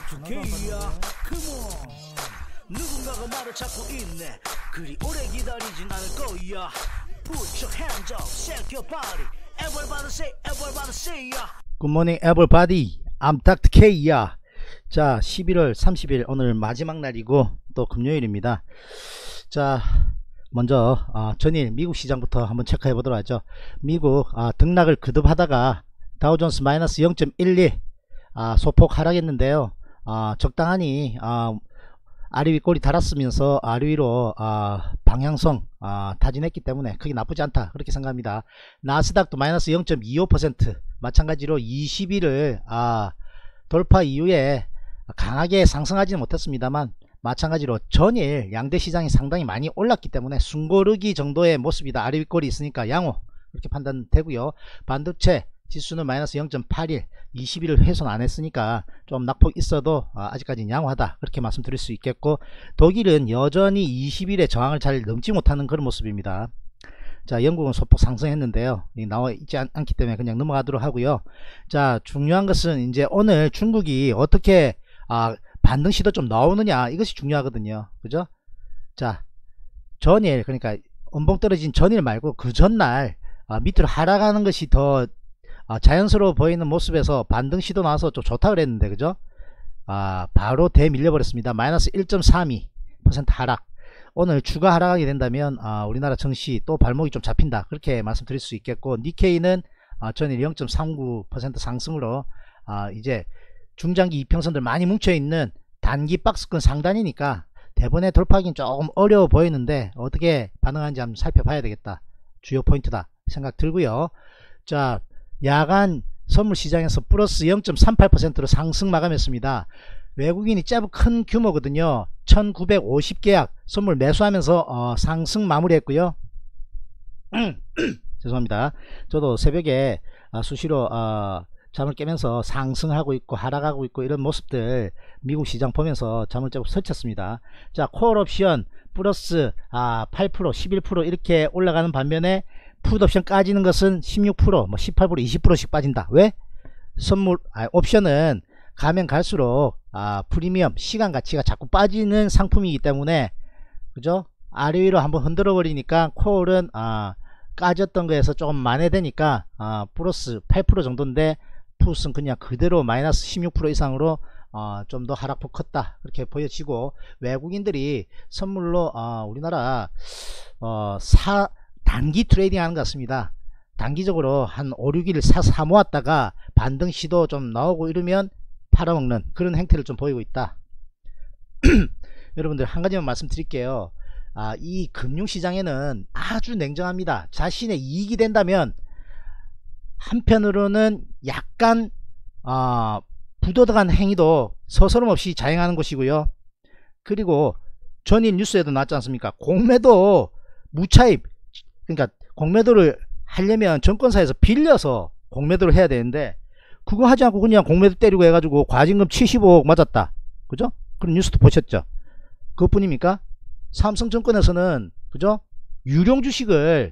F야, come on. 누군가가 말을 찾고 있네. 그리 오래 기다리진 않을 거야. Put your hands up, shake your body. Everybody say ya. Good morning everybody. I'm Dr. K야. 자, 11월 30일 오늘 마지막 날이고 또 금요일입니다. 자, 먼저 전일 미국 시장부터 한번 체크해 보도록 하죠. 미국 등락을 거듭하다가 다우존스 마이너스 0.12 소폭 하락했는데요. 적당하니 아래 위 꼬리 달았으면서 아래 위로 방향성 타진했기 때문에 크게 나쁘지 않다 그렇게 생각합니다. 나스닥도 마이너스 0.25% 마찬가지로 20일을 돌파 이후에 강하게 상승하지는 못했습니다만 마찬가지로 전일 양대 시장이 상당히 많이 올랐기 때문에 숨고르기 정도의 모습이다. 아래 윗골이 있으니까 양호 그렇게 판단되고요. 반도체 지수는 마이너스 0.81 20일을 훼손 안 했으니까 좀 낙폭 있어도 아직까지는 양호하다 그렇게 말씀드릴 수 있겠고, 독일은 여전히 20일의 저항을 잘 넘지 못하는 그런 모습입니다. 자, 영국은 소폭 상승했는데요. 나와 있지 않기 때문에 그냥 넘어가도록 하고요. 자, 중요한 것은 이제 오늘 중국이 어떻게 반등 시도 좀 나오느냐, 이것이 중요하거든요. 그죠? 자, 전일, 그러니까 음봉 떨어진 전일 말고 그 전날 밑으로 하락하는 것이 더 자연스러워 보이는 모습에서 반등 시도 나와서 좀 좋다 그랬는데, 그죠? 바로 대밀려 버렸습니다. 마이너스 1.32% 하락. 오늘 추가 하락하게 된다면 우리나라 증시 또 발목이 좀 잡힌다 그렇게 말씀드릴 수 있겠고, 니케이는 전일 0.39% 상승으로 이제 중장기 이평선들 많이 뭉쳐있는 단기 박스권 상단이니까 대번에 돌파하기는 조금 어려워 보이는데 어떻게 반응하는지 한번 살펴봐야 되겠다. 주요 포인트다 생각 들고요. 자, 야간 선물 시장에서 플러스 0.38%로 상승 마감했습니다. 외국인이 제법 큰 규모거든요. 1950계약 선물 매수하면서 상승 마무리했고요. 죄송합니다. 저도 새벽에 수시로 잠을 깨면서 상승하고 있고 하락하고 있고 이런 모습들 미국 시장 보면서 잠을 제법 설쳤습니다. 자, 콜옵션 플러스 8% 11% 이렇게 올라가는 반면에 풋옵션 까지는 것은 16% 뭐 18% 20%씩 빠진다. 왜? 선물 옵션은 가면 갈수록 프리미엄 시간 가치가 자꾸 빠지는 상품이기 때문에, 그죠? 아래 위로 한번 흔들어 버리니까 콜은 까졌던 거에서 조금 만회되니까 플러스 8% 정도인데 풋은 그냥 그대로 마이너스 16% 이상으로 좀 더 하락폭 컸다 그렇게 보여지고, 외국인들이 선물로 우리나라 단기 트레이딩 하는 것 같습니다. 단기적으로 한 5, 6일 사 모았다가 반등 시도 좀 나오고 이러면 팔아먹는 그런 행태를 좀 보이고 있다. 여러분들 한 가지만 말씀드릴게요. 이 금융시장에는 아주 냉정합니다. 자신의 이익이 된다면 한편으로는 약간 부도덕한 행위도 서스럼없이 자행하는 것이고요. 그리고 전일 뉴스에도 나왔지 않습니까? 공매도 무차입, 그러니까 공매도를 하려면 정권사에서 빌려서 공매도를 해야 되는데 그거 하지 않고 그냥 공매도 때리고 해가지고 과징금 75억 맞았다. 그죠? 그런 뉴스도 보셨죠? 그것뿐입니까? 삼성증권에서는, 그죠? 유령 주식을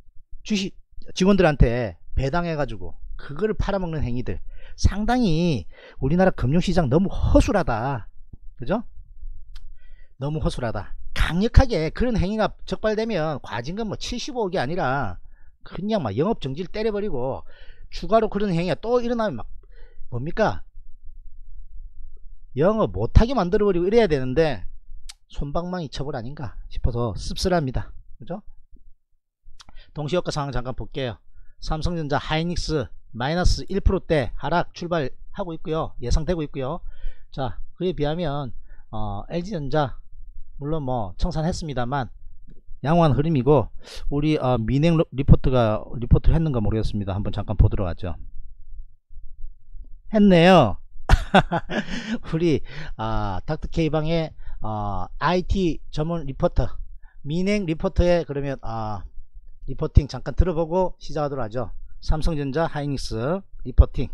직원들한테 배당해가지고 그거를 팔아먹는 행위들, 상당히 우리나라 금융시장 너무 허술하다. 그죠? 너무 허술하다. 강력하게 그런 행위가 적발되면 과징금 뭐 75억이 아니라 그냥 막 영업정지를 때려버리고 추가로 그런 행위가 또 일어나면 막 뭡니까? 영업 못하게 만들어버리고 이래야 되는데 솜방망이 처벌 아닌가 싶어서 씁쓸합니다. 그죠? 동시효과 상황 잠깐 볼게요. 삼성전자 하이닉스 마이너스 1%대 하락 출발하고 있고요. 예상되고 있고요. 자, 그에 비하면 LG전자 물론 뭐 청산했습니다만 양호한 흐름이고, 우리 민행 리포트를 했는가 모르겠습니다. 한번 잠깐 보도록 하죠. 했네요. 우리 닥터 K방의 IT 전문 리포터 민행 리포터의 그러면 리포팅 잠깐 들어보고 시작하도록 하죠. 삼성전자 하이닉스 리포팅.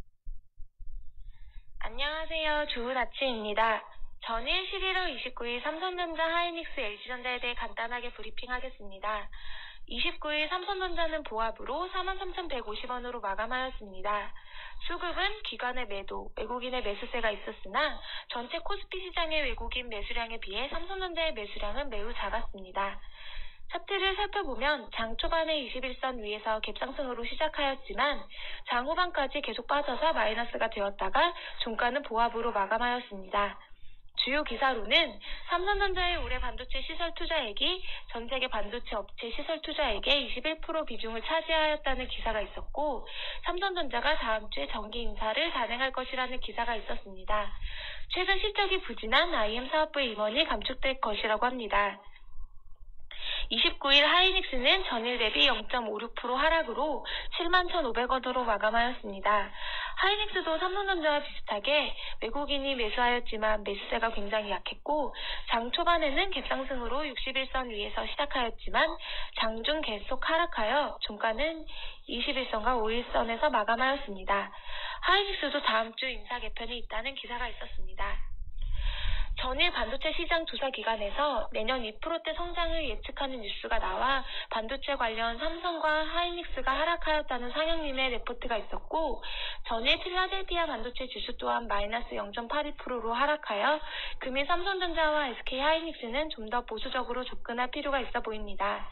안녕하세요. 좋은 아침입니다. 전일 11월 29일 삼성전자 하이닉스 LG전자에 대해 간단하게 브리핑하겠습니다. 29일 삼성전자는 보합으로 43,150원으로 마감하였습니다. 수급은 기관의 매도, 외국인의 매수세가 있었으나 전체 코스피 시장의 외국인 매수량에 비해 삼성전자의 매수량은 매우 작았습니다. 차트를 살펴보면 장 초반에 21선 위에서 갭상승으로 시작하였지만 장 후반까지 계속 빠져서 마이너스가 되었다가 종가는 보합으로 마감하였습니다. 주요 기사로는 삼성전자의 올해 반도체 시설 투자액이 전 세계 반도체 업체 시설 투자액의 21% 비중을 차지하였다는 기사가 있었고, 삼성전자가 다음 주에 정기 인사를 단행할 것이라는 기사가 있었습니다. 최근 실적이 부진한 IM 사업부의 임원이 감축될 것이라고 합니다. 29일 하이닉스는 전일 대비 0.56% 하락으로 71,500원으로 마감하였습니다. 하이닉스도 삼성전자와 비슷하게 외국인이 매수하였지만 매수세가 굉장히 약했고, 장 초반에는 갭상승으로 61선 위에서 시작하였지만 장중 계속 하락하여 종가는 21선과 5일선에서 마감하였습니다. 하이닉스도 다음 주 인사 개편이 있다는 기사가 있었습니다. 전일 반도체 시장 조사기관에서 내년 2%대 성장을 예측하는 뉴스가 나와 반도체 관련 삼성과 하이닉스가 하락하였다는 상영님의 레포트가 있었고, 전일 필라델피아 반도체 지수 또한 마이너스 0.82%로 하락하여 금일 삼성전자와 SK 하이닉스는 좀 더 보수적으로 접근할 필요가 있어 보입니다.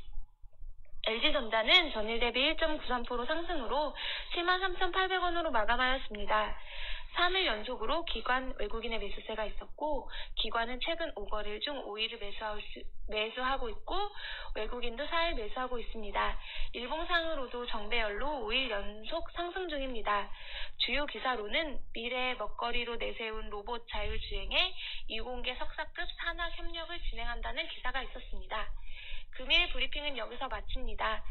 LG전자는 전일 대비 1.93% 상승으로 73,800원으로 마감하였습니다. 3일 연속으로 기관 외국인의 매수세가 있었고, 기관은 최근 5거래일 중 5일을 매수하고 있고 외국인도 4일 매수하고 있습니다. 일봉상으로도 정배열로 5일 연속 상승 중입니다. 주요 기사로는 미래의 먹거리로 내세운 로봇 자율주행에 이공계 석사급 산학 협력을 진행한다는 기사가 있었습니다. 금일 브리핑은 여기서 마칩니다.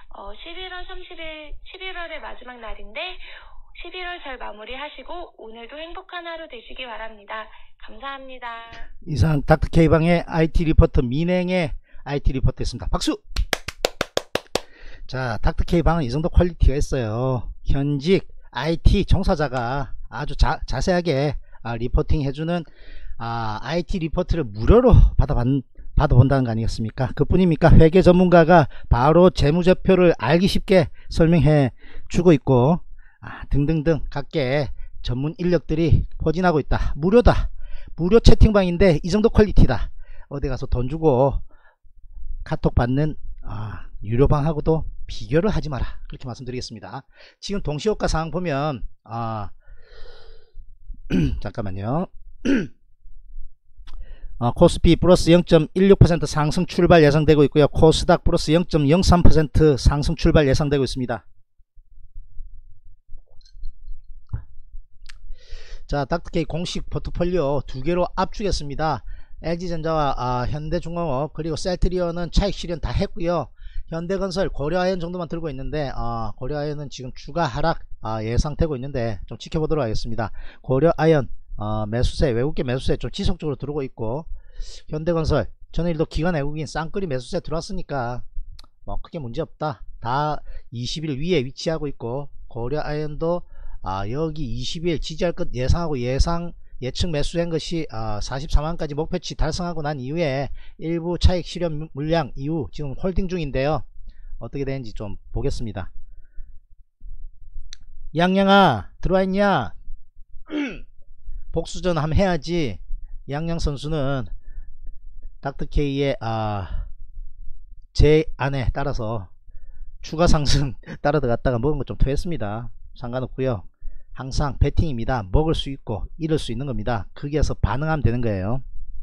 11월의 마지막 날인데 11월 잘 마무리하시고 오늘도 행복한 하루 되시기 바랍니다. 감사합니다. 이상 닥터K방의 IT 리포터 민행의 IT 리포터였습니다. 박수! 자, 닥터K방은 이 정도 퀄리티가 있어요. 현직 IT 종사자가 아주 자세하게 리포팅 해주는 IT 리포트를 무료로 받아본다는 거 아니겠습니까? 그뿐입니까? 회계 전문가가 바로 재무제표를 알기 쉽게 설명해 주고 있고, 등등등 각계 전문 인력들이 포진하고 있다. 무료다. 무료 채팅방인데 이 정도 퀄리티다. 어디 가서 돈 주고 카톡 받는 유료방하고도 비교를 하지 마라. 그렇게 말씀드리겠습니다. 지금 동시효과 상황 보면 잠깐만요. 코스피 플러스 0.16% 상승 출발 예상되고 있고요. 코스닥 플러스 0.03% 상승 출발 예상되고 있습니다. 자, 닥터K 공식 포트폴리오 두 개로 압축했습니다. LG전자와 현대중공업 그리고 셀트리온은 차익 실현 다 했고요. 현대건설, 고려아연 정도만 들고 있는데 고려아연은 지금 주가 하락 예상되고 있는데 좀 지켜보도록 하겠습니다. 고려아연 매수세, 외국계 매수세 좀 지속적으로 들어오고 있고, 현대건설 전일도 기관 외국인 쌍끌이 매수세 들어왔으니까 뭐 크게 문제없다. 다 20일 위에 위치하고 있고, 고려아연도 여기 20일 지지할 것 예상하고 예측 매수한 것이 44만까지 목표치 달성하고 난 이후에 일부 차익 실현 물량 이후 지금 홀딩 중인데요. 어떻게 되는지 좀 보겠습니다. 양양아 들어와 있냐? 복수전 한번 해야지. 양양 선수는 닥터K의 제 안에 따라서 추가 상승 따라 들어갔다가 먹은 것 좀 토했습니다. 상관없고요. 항상 배팅입니다. 먹을 수 있고 잃을 수 있는 겁니다. 거기에서 반응하면 되는 거예요.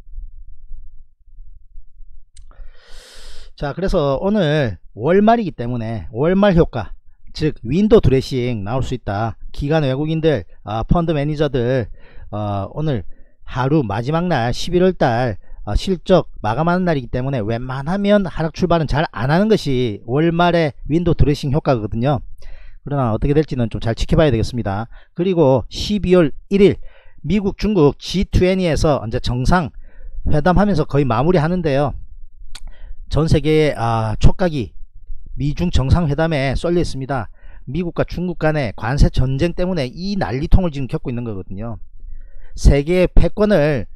자, 그래서 오늘 월말이기 때문에 월말 효과, 즉 윈도우 드레싱 나올 수 있다. 기관 외국인들 펀드 매니저들 오늘 하루 마지막 날 11월달 실적 마감하는 날이기 때문에 웬만하면 하락 출발은 잘 안하는 것이 월말의 윈도우 드레싱 효과거든요. 그러나 어떻게 될지는 좀 잘 지켜봐야 되겠습니다. 그리고 12월 1일 미국 중국 G20에서 이제 정상 회담하면서 거의 마무리 하는데요. 전세계의 촉각이 미중 정상회담에 쏠려 있습니다. 미국과 중국 간의 관세 전쟁 때문에 이 난리통을 지금 겪고 있는 거거든요. 세계의 패권을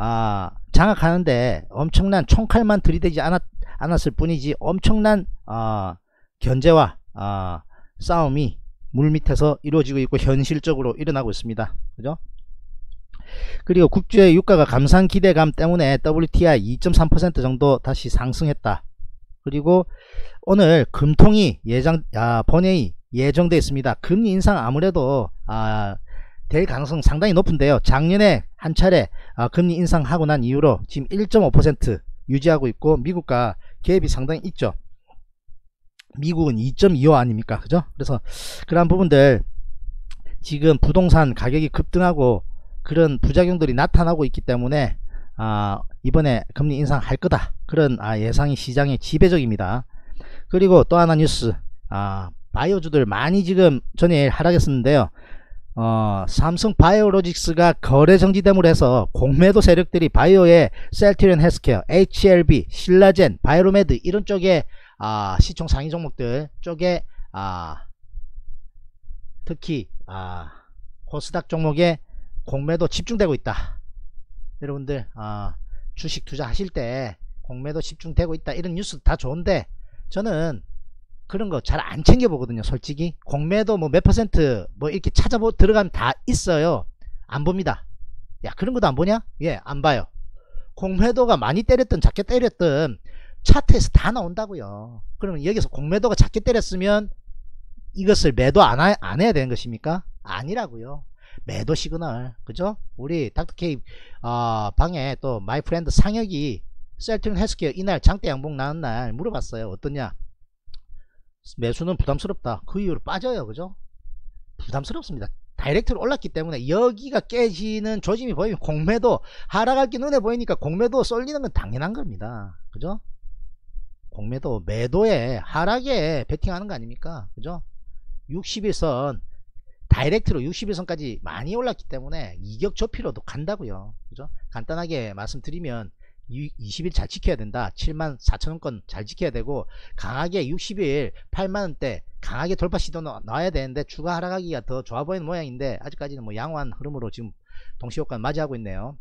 장악하는데 엄청난 총칼만 들이대지 않았을 뿐이지 엄청난 견제와 싸움이 물 밑에서 이루어지고 있고 현실적으로 일어나고 있습니다. 그죠? 그리고 국제 유가가 감산 기대감 때문에 WTI 2.3% 정도 다시 상승했다. 그리고 오늘 금통이 본회의 예정되어 있습니다. 금리 인상 아무래도 될 가능성 상당히 높은데요. 작년에 한 차례 금리 인상하고 난 이후로 지금 1.5% 유지하고 있고 미국과 갭이 상당히 있죠. 미국은 2.25 아닙니까? 그죠? 그래서 그러한 부분들 지금 부동산 가격이 급등하고 그런 부작용들이 나타나고 있기 때문에 이번에 금리 인상할 거다, 그런 예상이 시장에 지배적입니다. 그리고 또 하나 뉴스, 바이오주들 많이 지금 전일 하락했었는데요. 삼성 바이오로직스가 거래 정지됨으로 해서 공매도 세력들이 바이오의 셀트리온 헬스케어, HLB, 신라젠, 바이로메드 이런 쪽에 시총 상위 종목들 쪽에 특히 코스닥 종목에 공매도 집중되고 있다. 여러분들 주식 투자하실 때 공매도 집중되고 있다, 이런 뉴스 다 좋은데 저는 그런 거 잘 안 챙겨보거든요. 솔직히 공매도 뭐 몇 퍼센트 뭐 이렇게 들어가면 다 있어요. 안 봅니다. 야, 그런 것도 안 보냐? 예, 안 봐요. 공매도가 많이 때렸든 작게 때렸든 차트에서 다 나온다고요. 그러면 여기서 공매도가 작게 때렸으면 이것을 매도 안 해야 되는 것입니까? 아니라고요. 매도 시그널, 그죠? 우리 닥터케이 방에 또 마이 프렌드 상혁이 셀트리온 헬스케어 이날 장대 양봉 나는 날 물어봤어요. 어떠냐? 매수는 부담스럽다. 그 이후로 빠져요. 그죠? 부담스럽습니다. 다이렉트로 올랐기 때문에 여기가 깨지는 조짐이 보이면 공매도 하락할 게 눈에 보이니까 공매도 쏠리는 건 당연한 겁니다. 그죠? 공매도 매도에 하락에 베팅하는 거 아닙니까? 그죠? 61선 다이렉트로 61선까지 많이 올랐기 때문에 이격 저피로도 간다고요. 그죠? 간단하게 말씀드리면 20일 잘 지켜야 된다. 74,000원권 잘 지켜야 되고 강하게 60일 8만원대 강하게 돌파 시도 나와야 되는데 추가 하락하기가 더 좋아 보이는 모양인데 아직까지는 뭐 양호한 흐름으로 지금 동시효과를 맞이하고 있네요.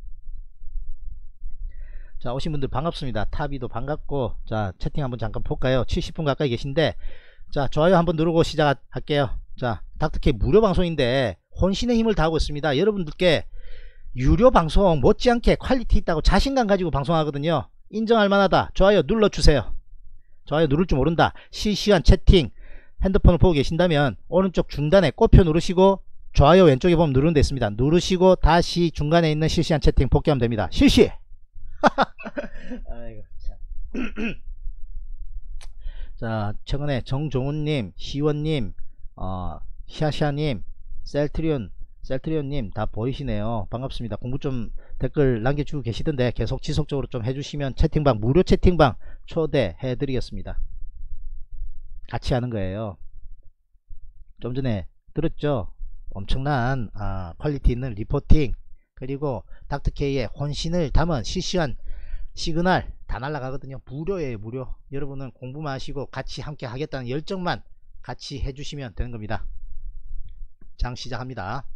자, 오신 분들 반갑습니다. 타비도 반갑고, 자, 채팅 한번 잠깐 볼까요? 70분 가까이 계신데, 자, 좋아요 한번 누르고 시작할게요. 자, 닥터케이 무료 방송인데 혼신의 힘을 다하고 있습니다. 여러분들께 유료 방송 못지않게 퀄리티 있다고 자신감 가지고 방송하거든요. 인정할 만하다. 좋아요 눌러주세요. 좋아요 누를 줄 모른다. 실시간 채팅 핸드폰을 보고 계신다면 오른쪽 중단에 꽃표 누르시고 좋아요 왼쪽에 보면 누르는 데 있습니다. 누르시고 다시 중간에 있는 실시간 채팅 복귀하면 됩니다. 실시! 아이고 참. 자, 최근에 정종훈님, 시원님, 시아시아님, 셀트리온님 다 보이시네요. 반갑습니다. 공부 좀 댓글 남겨주고 계시던데 계속 지속적으로 좀 해주시면 채팅방, 무료 채팅방 초대해 드리겠습니다. 같이 하는 거예요. 좀 전에 들었죠? 엄청난 퀄리티 있는 리포팅, 그리고 닥터케이의 혼신을 담은 실시간 시그널 다 날라가거든요. 무료예요. 무료. 여러분은 공부만 하시고 같이 함께 하겠다는 열정만 같이 해주시면 되는 겁니다. 장 시작합니다.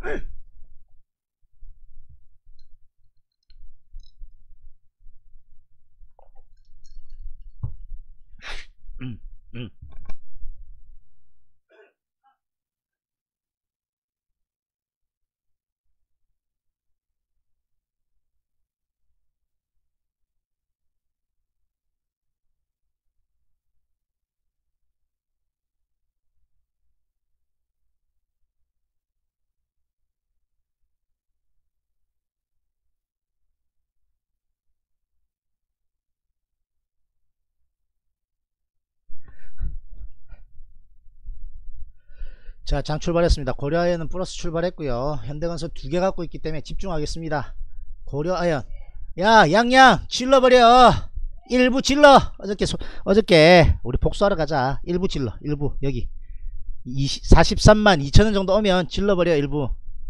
자, 장 출발했습니다. 고려아연은 플러스 출발했고요. 현대건설 2개 갖고 있기 때문에 집중하겠습니다. 고려아연, 야 양양 질러버려. 일부 질러. 어저께 우리 복수하러 가자. 일부 질러. 일부 여기 43만 2천원 정도 오면 질러버려. 일부.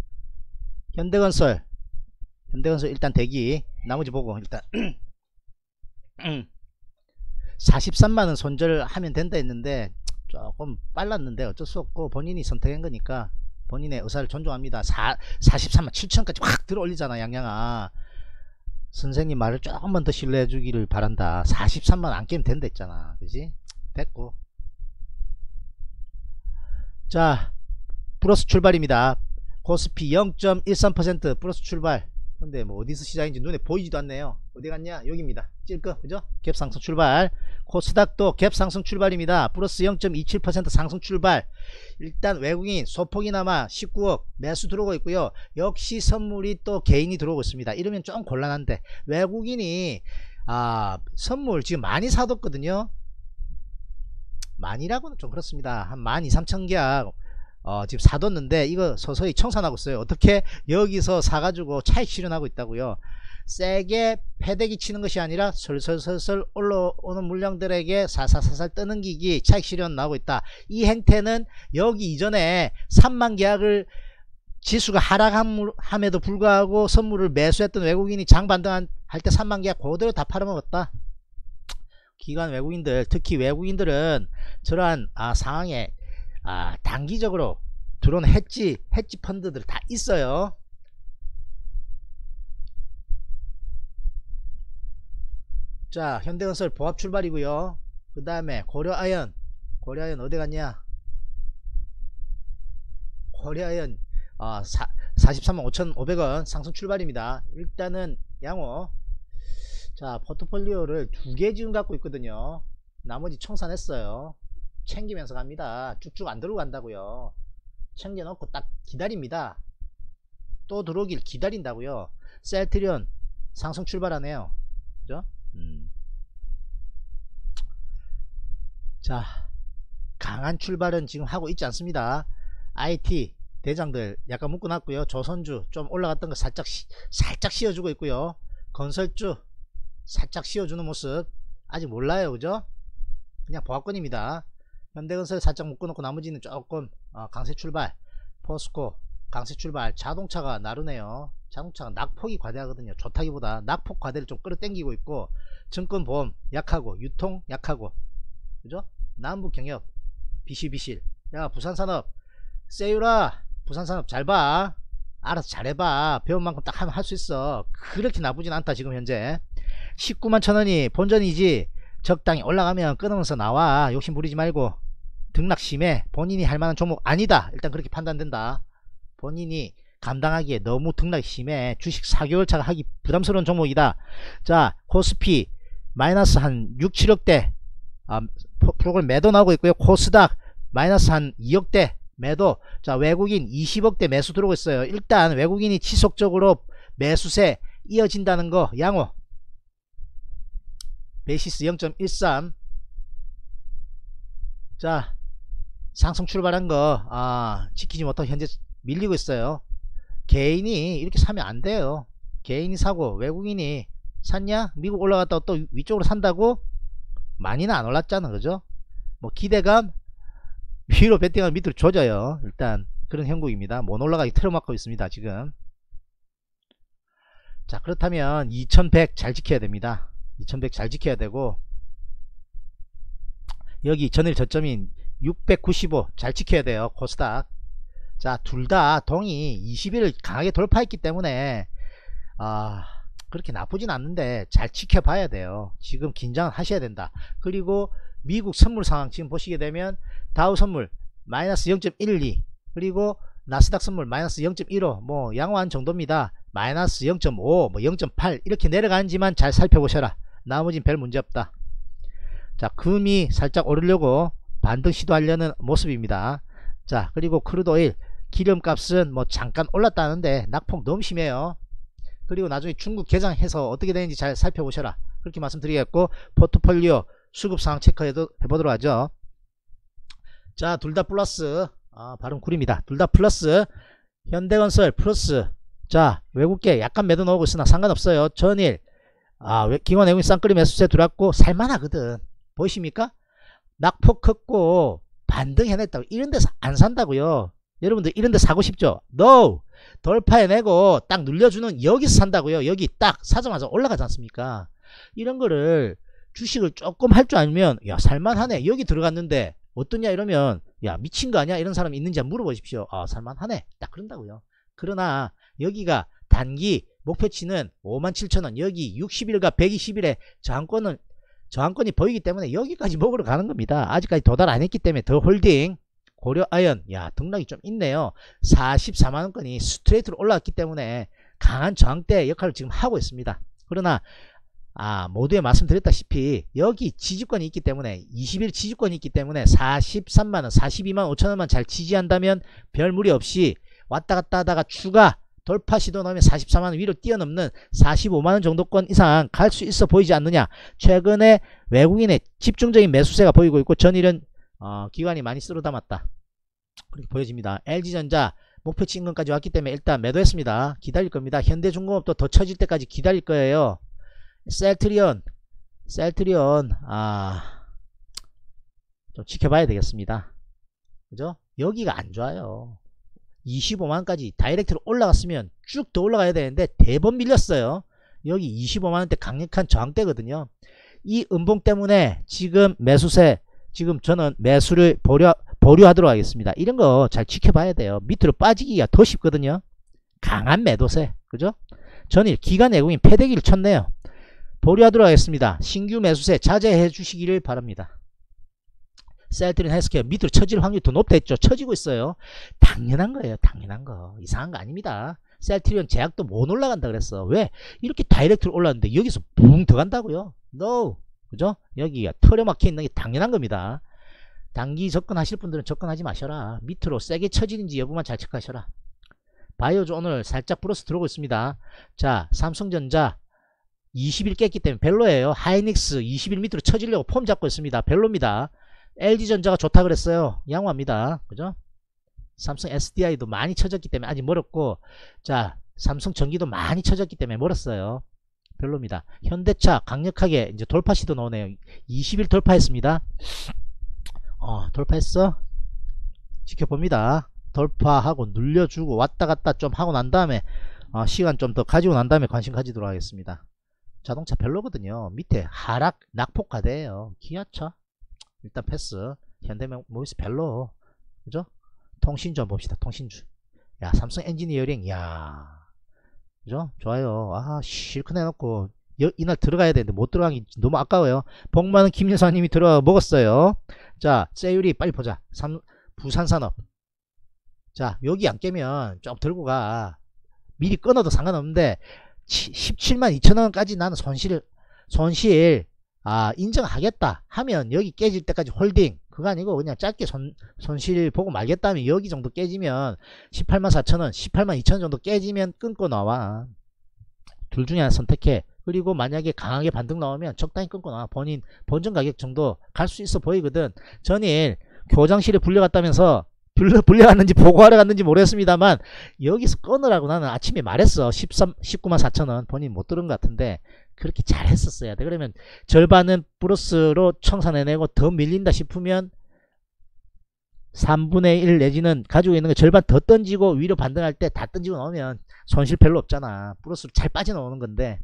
현대건설 일단 대기. 나머지 보고 일단 43만원 손절하면 된다 했는데 조금 빨랐는데 어쩔 수 없고 본인이 선택한 거니까 본인의 의사를 존중합니다. 43만 7천까지 확 들어 올리잖아. 양양아, 선생님 말을 조금만 더 신뢰해 주기를 바란다. 43만 안 깨면 된다 했잖아. 그지? 됐고, 자 플러스 출발입니다. 코스피 0.13% 플러스 출발. 근데 뭐 어디서 시작인지 눈에 보이지도 않네요. 어디 갔냐? 여기입니다. 찔끔 그죠? 갭 상승 출발. 코스닥도 갭 상승 출발입니다. 플러스 0.27% 상승 출발. 일단 외국인 소폭이나마 19억 매수 들어오고 있고요. 역시 선물이 또 개인이 들어오고 있습니다. 이러면 좀 곤란한데 외국인이 선물 지금 많이 사뒀거든요. 많이라고는 좀 그렇습니다. 한 12,000-13,000계약 지금 사뒀는데 이거 서서히 청산하고 있어요. 어떻게? 여기서 사가지고 차익 실현하고 있다고요. 세게 패대기 치는 것이 아니라 슬슬슬슬 올라오는 물량들에게 살살살살 뜨는 기기 차익 실현 나오고 있다. 이 행태는 여기 이전에 3만 계약을 지수가 하락함에도 불구하고 선물을 매수했던 외국인이 장 반등할 때 3만 계약 그대로 다 팔아먹었다. 기관 외국인들, 특히 외국인들은 저러한 상황에 단기적으로 들어오는 해지 펀드들 다 있어요. 자, 현대건설 보합 출발이고요. 그 다음에 고려아연 어디 갔냐? 고려아연 43만 5,500원 상승 출발입니다. 일단은 양호. 자, 포트폴리오를 2개 지금 갖고 있거든요. 나머지 청산했어요. 챙기면서 갑니다. 쭉쭉 안 들어오고 간다고요. 챙겨놓고 딱 기다립니다. 또 들어오길 기다린다고요. 셀트리온 상승 출발하네요. 그죠? 자, 강한 출발은 지금 하고 있지 않습니다. IT 대장들 약간 묶어놨고요. 조선주 좀 올라갔던 거 살짝 씌워주고 있고요. 건설주 살짝 씌워주는 모습 아직 몰라요. 그죠? 그냥 보합권입니다. 현대건설 살짝 묶어놓고 나머지는 조금 강세 출발. 포스코 강세 출발. 자동차가 나르네요. 자동차가 낙폭이 과대하거든요. 좋다기보다 낙폭 과대를 좀 끌어당기고 있고, 증권보험 약하고 유통 약하고, 그죠? 남북경협 비실비실. 야, 부산산업 세유라, 부산산업 잘봐. 알아서 잘해봐. 배운 만큼 딱 하면 할 수 있어. 그렇게 나쁘진 않다. 지금 현재 19만 1,000원이 본전이지. 적당히 올라가면 끊으면서 나와. 욕심 부리지 말고. 등락 심해. 본인이 할 만한 종목 아니다. 일단 그렇게 판단된다. 본인이 감당하기에 너무 등락이 심해. 주식 4개월차가 하기 부담스러운 종목이다. 자, 코스피 마이너스 한 6, 7억대 프로그램 매도 나오고 있고요. 코스닥 마이너스 한 2억대 매도. 자, 외국인 20억대 매수 들어오고 있어요. 일단 외국인이 지속적으로 매수세 이어진다는 거 양호. 베이시스 0.13. 자, 상승 출발한 거 지키지 못하고 현재 밀리고 있어요. 개인이 이렇게 사면 안 돼요. 개인이 사고 외국인이 샀냐? 미국 올라갔다가 또 위쪽으로 산다고? 많이는 안 올랐잖아. 그죠? 뭐 기대감 위로 베팅하면 밑으로 조져요. 일단 그런 형국입니다. 못 올라가게 틀어막고 있습니다. 지금. 자, 그렇다면 2100 잘 지켜야 됩니다. 2100 잘 지켜야 되고, 여기 전일 저점인 695 잘 지켜야 돼요. 코스닥. 자, 둘 다 동이 20일을 강하게 돌파했기 때문에 그렇게 나쁘진 않는데 잘 지켜봐야 돼요. 지금 긴장을 하셔야 된다. 그리고 미국 선물 상황 지금 보시게 되면 다우 선물 마이너스 0.12, 그리고 나스닥 선물 마이너스 0.15, 뭐 양호한 정도입니다. 마이너스 0.5, 뭐 0.8 이렇게 내려가는지만 잘 살펴보셔라. 나머지는 별 문제 없다. 자, 금이 살짝 오르려고 반등 시도하려는 모습입니다. 자, 그리고 크루드오일 기름값은 뭐 잠깐 올랐다는데 낙폭 너무 심해요. 그리고 나중에 중국 개장해서 어떻게 되는지 잘 살펴보셔라. 그렇게 말씀드리겠고, 포트폴리오 수급 상황 체크해보도록 하죠. 자, 둘 다 플러스. 발음 구립니다. 둘 다 플러스. 현대건설 플러스. 자, 외국계 약간 매도 나오고 있으나 상관없어요. 전일 기관 외국인 쌍끌이 매수세 들어왔고 살만하거든. 보이십니까? 낙폭 컸고 반등 해냈다고. 이런 데서 안 산다고요. 여러분들 이런 데 사고 싶죠? No! 돌파해내고 딱 눌려주는 여기서 산다고요. 여기 딱 사자마자 올라가지 않습니까? 이런 거를 주식을 조금 할 줄 알면 야, 살만하네. 여기 들어갔는데 어떠냐 이러면 야, 미친 거 아니야? 이런 사람이 있는지 한번 물어보십시오. 살만하네. 딱 그런다고요. 그러나 여기가 단기 목표치는 57,000원, 여기 60일과 120일에 저항권이 보이기 때문에 여기까지 먹으러 가는 겁니다. 아직까지 도달 안 했기 때문에 더 홀딩. 고려아연, 야, 등락이 좀 있네요. 44만원권이 스트레이트로 올라왔기 때문에 강한 저항대 역할을 지금 하고 있습니다. 그러나 모두에 말씀드렸다시피 여기 지지권이 있기 때문에 20일 지지권이 있기 때문에 43만원 42만 5천원만 잘 지지한다면 별 무리 없이 왔다갔다 하다가 추가 돌파 시도 나오면 44만원 위로 뛰어넘는 45만원 정도권 이상 갈 수 있어 보이지 않느냐. 최근에 외국인의 집중적인 매수세가 보이고 있고 전일은 기관이 많이 쓸어 담았다 그렇게 보여집니다. LG전자 목표치 인근까지 왔기 때문에 일단 매도했습니다. 기다릴 겁니다. 현대중공업도 더 처질 때까지 기다릴 거예요. 셀트리온 좀 지켜봐야 되겠습니다. 그죠? 여기가 안 좋아요. 25만원까지 다이렉트로 올라갔으면 쭉 더 올라가야 되는데 대번 밀렸어요. 여기 25만원대 강력한 저항대거든요. 이 음봉 때문에 지금 매수세, 지금 저는 매수를 보류하도록 하겠습니다. 이런 거 잘 지켜봐야 돼요. 밑으로 빠지기가 더 쉽거든요. 강한 매도세, 그죠? 전일 기관 외국인 패대기를 쳤네요. 보류하도록 하겠습니다. 신규 매수세 자제해 주시기를 바랍니다. 셀트리온 헬스케어 밑으로 처질 확률이 더 높다 했죠. 처지고 있어요. 당연한 거예요. 당연한 거. 이상한 거 아닙니다. 셀트리온 제약도 못 올라간다 그랬어. 왜? 이렇게 다이렉트로 올랐는데 여기서 붕 더 간다고요? No. 그죠? 여기가 털에 막혀 있는 게 당연한 겁니다. 단기 접근하실 분들은 접근하지 마셔라. 밑으로 세게 처지는지 여부만 잘 체크하셔라. 바이오주 오늘 살짝 플러스 들어오고 있습니다. 자, 삼성전자 20일 깼기 때문에 벨로예요. 하이닉스 20일 밑으로 처지려고 폼 잡고 있습니다. 벨로입니다. LG전자가 좋다 그랬어요. 양호합니다. 그죠? 삼성 SDI도 많이 쳐졌기 때문에 아직 멀었고, 자, 삼성전기도 많이 쳐졌기 때문에 멀었어요. 별로입니다. 현대차 강력하게 이제 돌파 시도 나오네요. 20일 돌파했습니다. 돌파했어? 지켜봅니다. 돌파하고 눌려주고 왔다 갔다 좀 하고 난 다음에 시간 좀 더 가지고 난 다음에 관심 가지도록 하겠습니다. 자동차 별로거든요. 밑에 하락 낙폭과대예요. 기아차 일단 패스. 현대모비스 별로. 그죠? 통신주 봅시다. 통신주. 야, 삼성 엔지니어링. 야, 그죠? 좋아요. 실컷 해놓고 이날 들어가야 되는데 못 들어가기 너무 아까워요. 복 많은 김여사님이 들어가 먹었어요. 자, 세율이 빨리 보자. 부산산업. 자, 여기 안 깨면 좀 들고 가. 미리 끊어도 상관없는데 17만 2천원까지 나는 손실 인정하겠다 하면 여기 깨질 때까지 홀딩. 그거 아니고 그냥 짧게 손실 보고 말겠다면 여기 정도 깨지면 18만 4천원 18만 2천원 정도 깨지면 끊고 나와. 둘 중에 하나 선택해. 그리고 만약에 강하게 반등 나오면 적당히 끊고 나와. 본인 본전 가격 정도 갈 수 있어 보이거든. 전일 교장실에 불려갔다면서 불려갔는지 보고하러 갔는지 모르겠습니다만 여기서 끊으라고 나는 아침에 말했어. 19만 4천원 본인 못 들은 것 같은데 그렇게 잘 했었어야 돼. 그러면 절반은 플러스로 청산해내고 더 밀린다 싶으면 3분의 1 내지는 가지고 있는 거 절반 더 던지고 위로 반등할 때 다 던지고 나오면 손실 별로 없잖아. 플러스로 잘 빠져나오는 건데.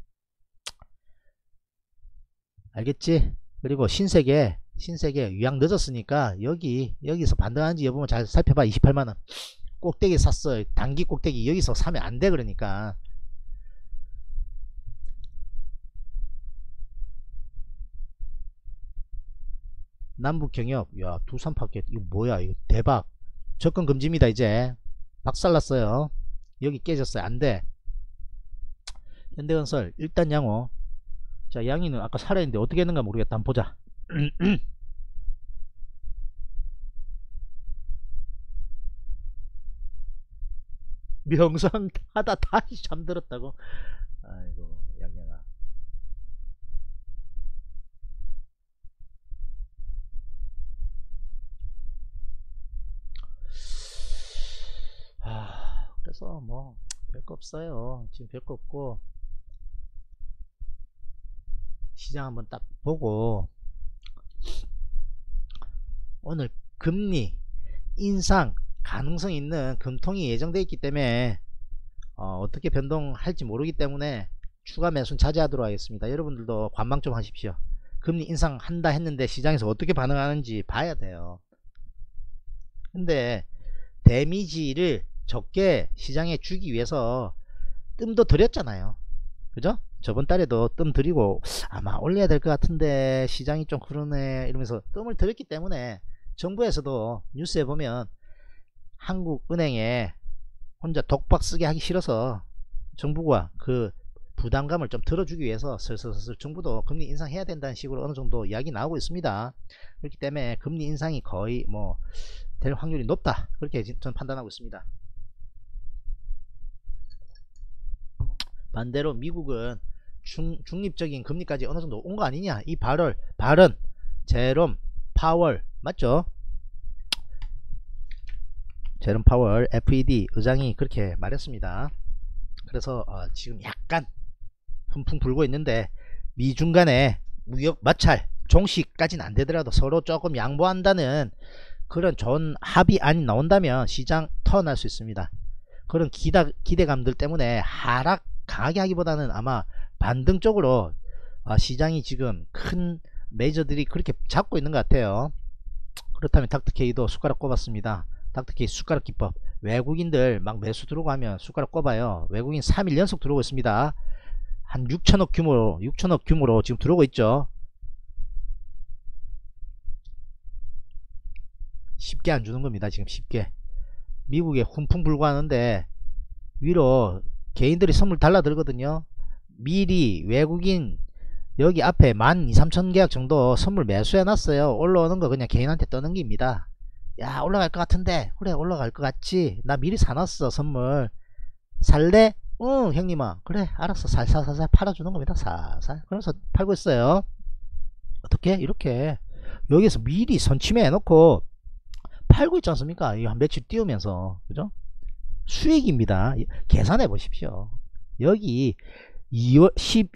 알겠지? 그리고 신세계 유양 늦었으니까 여기서 반등하는지 여부만 잘 살펴봐. 28만원 꼭대기 샀어. 단기 꼭대기 여기서 사면 안 돼. 그러니까 남북경협. 야, 두산파켓 이거 뭐야. 이거 대박. 접근 금지입니다. 이제 박살났어요. 여기 깨졌어요. 안돼. 현대건설 일단 양호. 자, 양이는 아까 살아있는데 어떻게 했는가 모르겠다. 한번 보자. 명상 하다 다시 잠들었다고. 아이고 양양아. 그래서 뭐 별거 없어요. 지금 별거 없고 시장 한번 딱 보고 오늘 금리 인상 가능성 있는 금통이 예정되어 있기 때문에 어떻게 변동할지 모르기 때문에 추가 매수는 자제하도록 하겠습니다. 여러분들도 관망 좀 하십시오. 금리 인상한다 했는데 시장에서 어떻게 반응하는지 봐야 돼요. 근데 데미지를 적게 시장에 주기 위해서 뜸도 들였잖아요. 그죠? 저번 달에도 뜸 들이고 아마 올려야 될 것 같은데 시장이 좀 그러네 이러면서 뜸을 들였기 때문에 정부에서도 뉴스에 보면 한국은행에 혼자 독박 쓰게 하기 싫어서 정부가 그 부담감을 좀 덜어주기 위해서 슬슬 정부도 금리 인상해야 된다는 식으로 어느 정도 이야기 나오고 있습니다. 그렇기 때문에 금리 인상이 거의 뭐 될 확률이 높다, 그렇게 저는 판단하고 있습니다. 반대로 미국은 중립적인 금리까지 어느 정도 온 거 아니냐, 이 발언 제롬 파월 맞죠? 제롬 파월 FED 의장이 그렇게 말했습니다. 그래서 지금 약간 훈풍 불고 있는데, 미중 간의 무역 마찰 종식까지는 안 되더라도 서로 조금 양보한다는 그런 좋은 합의안이 나온다면 시장 턴할 수 있습니다. 그런 기대감들 때문에 하락 강하게 하기보다는 아마 반등 쪽으로 시장이 지금 큰 메이저들이 그렇게 잡고 있는 것 같아요. 그렇다면 닥터케이도 숟가락 꼽았습니다. 닥터케이 숟가락 기법. 외국인들 막 매수 들어오고 하면 숟가락 꼽아요. 외국인 3일 연속 들어오고 있습니다. 한 6천억 규모로 지금 들어오고 있죠. 쉽게 안 주는 겁니다. 지금 쉽게. 미국에 훈풍 불고 하는데 위로 개인들이 선물 달라들거든요. 미리 외국인 여기 앞에 12,000-13,000 계약 정도 선물 매수해 놨어요. 올라오는 거 그냥 개인한테 떠넘깁니다. 야, 올라갈 것 같은데, 그래 올라갈 것 같지, 나 미리 사놨어 선물, 살래? 응 형님아, 그래 알았어, 살살살살 팔아주는 겁니다. 살살. 그래서 팔고 있어요. 어떻게 이렇게 여기서 미리 선침해 해놓고 팔고 있지 않습니까? 이거 한 며칠 띄우면서, 그죠? 수익입니다. 계산해 보십시오. 여기 11월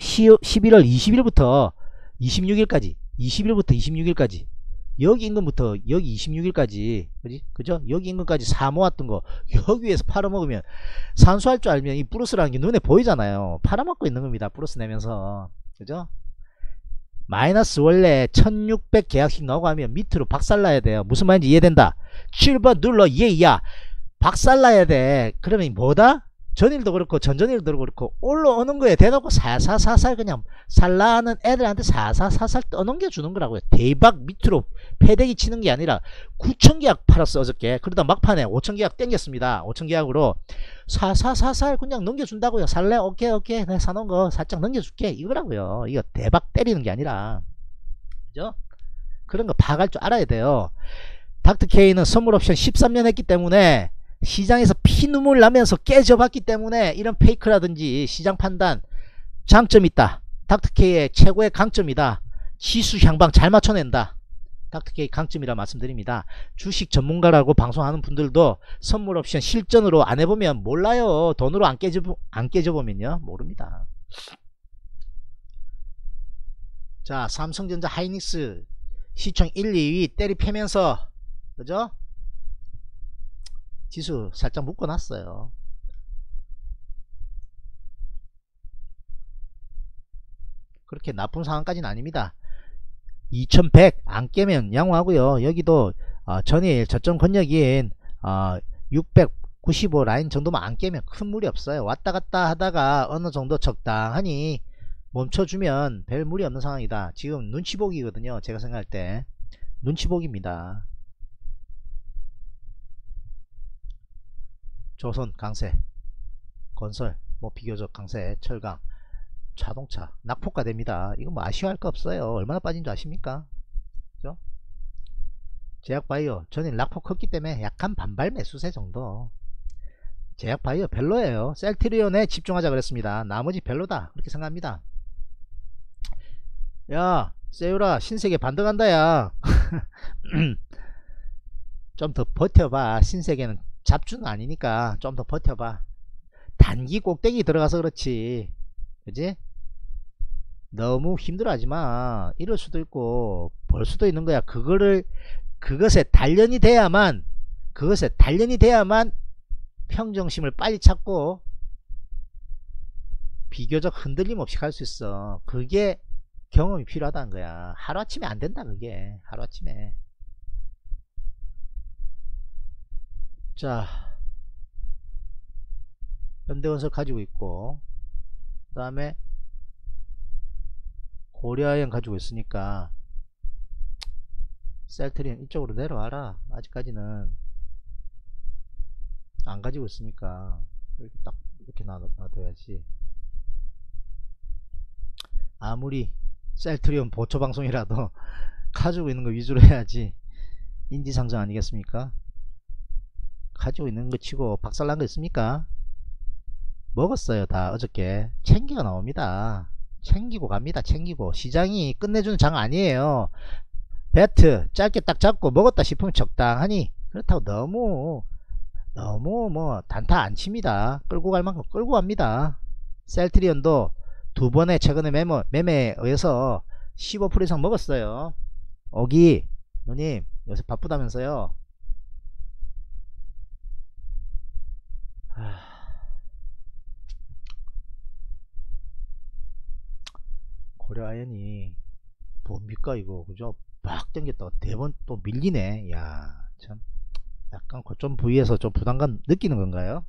20일부터 26일까지, 20일부터 26일까지, 여기 임금부터 여기 26일까지, 그죠? 여기 임금까지 사 모았던 거 여기 위에서 팔아먹으면, 산수할 줄 알면 이 플러스라는 게 눈에 보이잖아요. 팔아먹고 있는 겁니다. 플러스 내면서, 그죠? 마이너스 원래 1600 계약씩 나오고 하면 밑으로 박살나야 돼요. 무슨 말인지 이해된다. 7번 눌러 예야. 박살나야 돼. 그러면 뭐다? 전일도 그렇고 전전일도 그렇고 올라오는 거에 대놓고 살살살살 그냥 살라는 애들한테 살살살살 떠넘겨 주는 거라고요. 대박 밑으로 패대기 치는 게 아니라 9천 계약 팔았어 어저께. 그러다 막판에 5천 계약 땡겼습니다. 5천 계약으로 살살살살 그냥 넘겨준다고요. 살래? 오케이 내가 사놓은 거 살짝 넘겨줄게, 이거라고요. 이거 대박 때리는 게 아니라, 그죠? 그런 거 파악할 줄 알아야 돼요. 닥터케이는 선물 옵션 13년 했기 때문에 시장에서 피눈물 나면서 깨져봤기 때문에 이런 페이크라든지 시장 판단 장점이 있다. 닥터케이의 최고의 강점이다. 지수 향방 잘 맞춰낸다. 닥터케이 강점이라 말씀드립니다. 주식 전문가라고 방송하는 분들도 선물 옵션 실전으로 안 해보면 몰라요. 돈으로 안 깨져보면요 모릅니다. 자, 삼성전자 하이닉스 시총 1, 2위 때리 패면서, 그죠? 지수 살짝 묶어놨어요. 그렇게 나쁜 상황까지는 아닙니다. 2100 안 깨면 양호하고요. 여기도 전일 저점 권역인 695 라인 정도만 안 깨면 큰 무리 없어요. 왔다갔다 하다가 어느 정도 적당하니 멈춰주면 별 무리 없는 상황이다. 지금 눈치보기거든요. 제가 생각할 때 눈치보기입니다. 조선 강세, 건설 뭐 비교적 강세, 철강, 자동차 낙폭가 됩니다. 이거 뭐 아쉬워할 거 없어요. 얼마나 빠진 줄 아십니까? 그죠? 제약바이오 전일 낙폭 컸기 때문에 약간 반발 매수세 정도. 제약바이오 별로예요. 셀트리온에 집중하자 그랬습니다. 나머지 별로다 그렇게 생각합니다. 야 세유라 신세계 반등한다 야. 좀 더 버텨봐. 신세계는 잡주는 아니니까 좀 더 버텨봐. 단기 꼭대기 들어가서 그렇지, 그지? 너무 힘들어하지마. 이럴 수도 있고 벌 수도 있는 거야. 그것에 단련이 돼야만 평정심을 빨리 찾고 비교적 흔들림 없이 갈 수 있어. 그게 경험이 필요하다는 거야. 하루아침에 안 된다 그게. 하루아침에. 자, 현대건설 가지고 있고, 그 다음에 고려아연 가지고 있으니까 셀트리온 이쪽으로 내려와라. 아직까지는 안 가지고 있으니까 이렇게 딱 이렇게 놔둬야지. 아무리 셀트리온 보초 방송이라도 가지고 있는 거 위주로 해야지 인지상정 아니겠습니까? 가지고 있는 거 치고 박살난 거 있습니까? 먹었어요. 다 어저께 챙기가 나옵니다. 챙기고 갑니다. 챙기고. 시장이 끝내주는 장 아니에요. 배트 짧게 딱 잡고 먹었다 싶으면 적당하니, 그렇다고 너무 뭐 단타 안 칩니다. 끌고 갈 만큼 끌고 갑니다. 셀트리온도 두 번에 최근에 매매에 의해서 15% 이상 먹었어요. 오기 누님 요새 바쁘다면서요. 고려아연이 뭡니까 이거, 그죠? 막 땡겼다가 대번 또 밀리네. 야 참, 약간 고점 부위에서 좀 부담감 느끼는 건가요?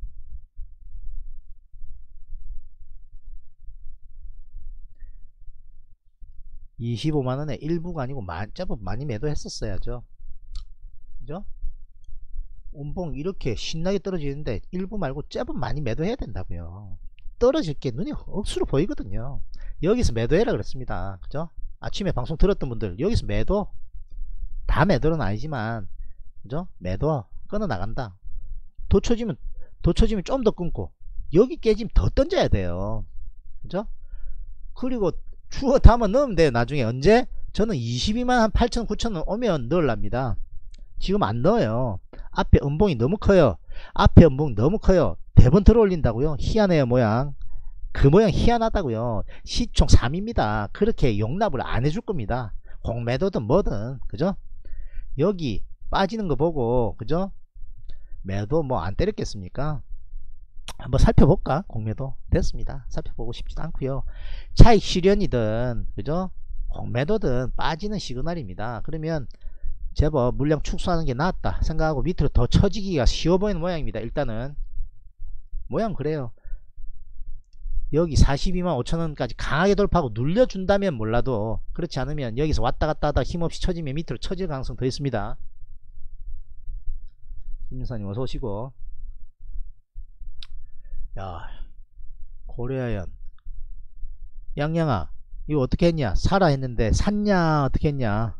(25만원에) 일부가 아니고 제법 많이 매도했었어야죠. 그죠? 운봉 이렇게 신나게 떨어지는데 일부 말고 제법 많이 매도해야 된다고요. 떨어질 게 눈에 억수로 보이거든요. 여기서 매도해라 그랬습니다. 그죠? 아침에 방송 들었던 분들 여기서 매도, 다 매도는 아니지만 그죠? 매도 끊어 나간다. 도쳐지면 좀 더 끊고, 여기 깨지면 더 던져야 돼요. 그죠? 그리고 추어 담아 넣으면 돼요. 나중에 언제? 저는 22만 한 8천 9천원 오면 넣으랍니다. 지금 안 넣어요. 앞에 음봉이 너무 커요. 앞에 음봉 너무 커요. 대번 들어 올린다고요? 희한해요. 모양 그 모양 희한하다고요. 시총 3입니다. 그렇게 용납을 안 해줄 겁니다. 공매도든 뭐든. 그죠? 여기 빠지는 거 보고 그죠? 매도 뭐 안 때렸겠습니까? 한번 살펴볼까? 공매도 됐습니다. 살펴보고 싶지도 않고요. 차익 실현이든 그죠? 공매도든 빠지는 시그널입니다. 그러면 제법 물량 축소하는 게 낫다 생각하고 밑으로 더 처지기가 쉬워 보이는 모양입니다. 일단은 모양 그래요. 여기 42만 5천원까지 강하게 돌파하고 눌려준다면 몰라도, 그렇지 않으면 여기서 왔다갔다 하다 힘없이 처지면 밑으로 처질 가능성 더 있습니다. 김윤사님 어서오시고. 야 고려아연 양양아 이거 어떻게 했냐? 사라 했는데 샀냐? 어떻게 했냐?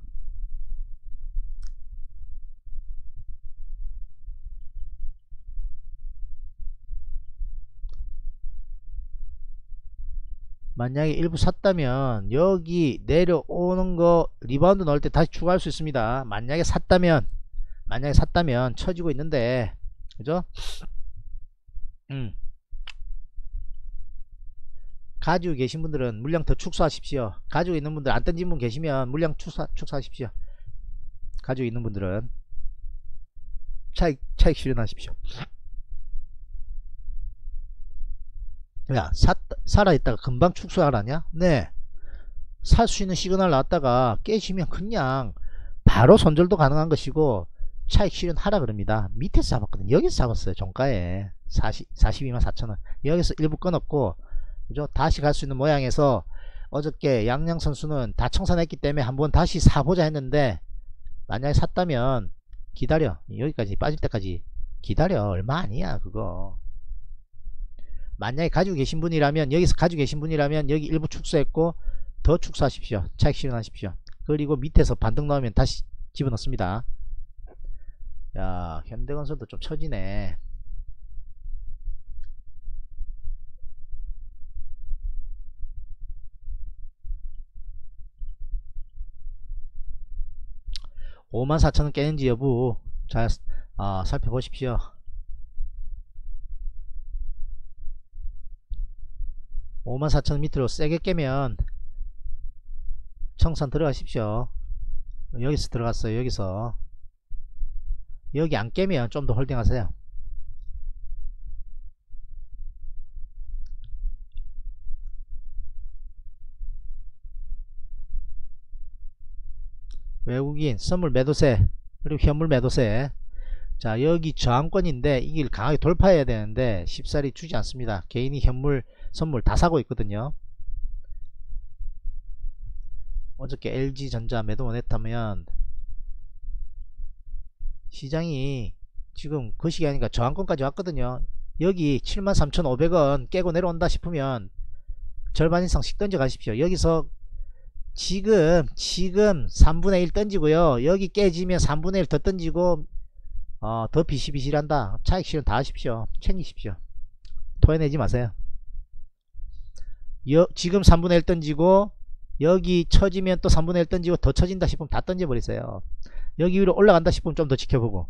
만약에 일부 샀다면 여기 내려오는 거 리바운드 넣을 때 다시 추가할 수 있습니다. 만약에 샀다면 처지고 있는데 그죠? 가지고 계신 분들은 물량 더 축소하십시오. 가지고 있는 분들, 안 던진 분 계시면 물량 축소하십시오. 가지고 있는 분들은 차익 실현하십시오. 야 살아있다가 금방 축소하라냐? 네, 살 수 있는 시그널 나왔다가 깨지면 그냥 바로 손절도 가능한 것이고 차익 실현하라 그럽니다. 밑에서 잡았거든. 여기서 잡았어요. 종가에 42만 4천원 여기서 일부 끊었고 그죠? 다시 갈 수 있는 모양에서 어저께 양양 선수는 다 청산했기 때문에 한번 다시 사보자 했는데, 만약에 샀다면 기다려. 여기까지 빠질 때까지 기다려. 얼마 아니야 그거. 만약에 가지고 계신 분이라면, 여기서 가지고 계신 분이라면 여기 일부 축소했고 더 축소하십시오. 차익 실현하십시오. 그리고 밑에서 반등 나오면 다시 집어넣습니다. 야 현대건설도 좀 처지네. (54,000원) 깨는지 여부 잘 살펴보십시오. 54,000원 밑으로 세게 깨면 청산 들어가십시오. 여기서 들어갔어요. 여기서 여기 안 깨면 좀 더 홀딩 하세요. 외국인 선물 매도세 그리고 현물 매도세. 자 여기 저항권인데 이길 강하게 돌파해야 되는데 쉽사리 주지 않습니다. 개인이 현물 선물 다 사고 있거든요. 어저께 LG전자 매도 원했다면 시장이 지금 그 시기 하니까 저항권까지 왔거든요. 여기 73,500원 깨고 내려온다 싶으면 절반 이상씩 던져 가십시오. 여기서 지금 3분의 1 던지고요. 여기 깨지면 3분의 1 더 던지고 더 비실비실한다. 차익 실현 다 하십시오. 챙기십시오. 토해내지 마세요. 지금 3분의 1 던지고 여기 처지면 또 3분의 1 던지고 더 처진다 싶으면 다 던져버리세요. 여기 위로 올라간다 싶으면 좀 더 지켜보고.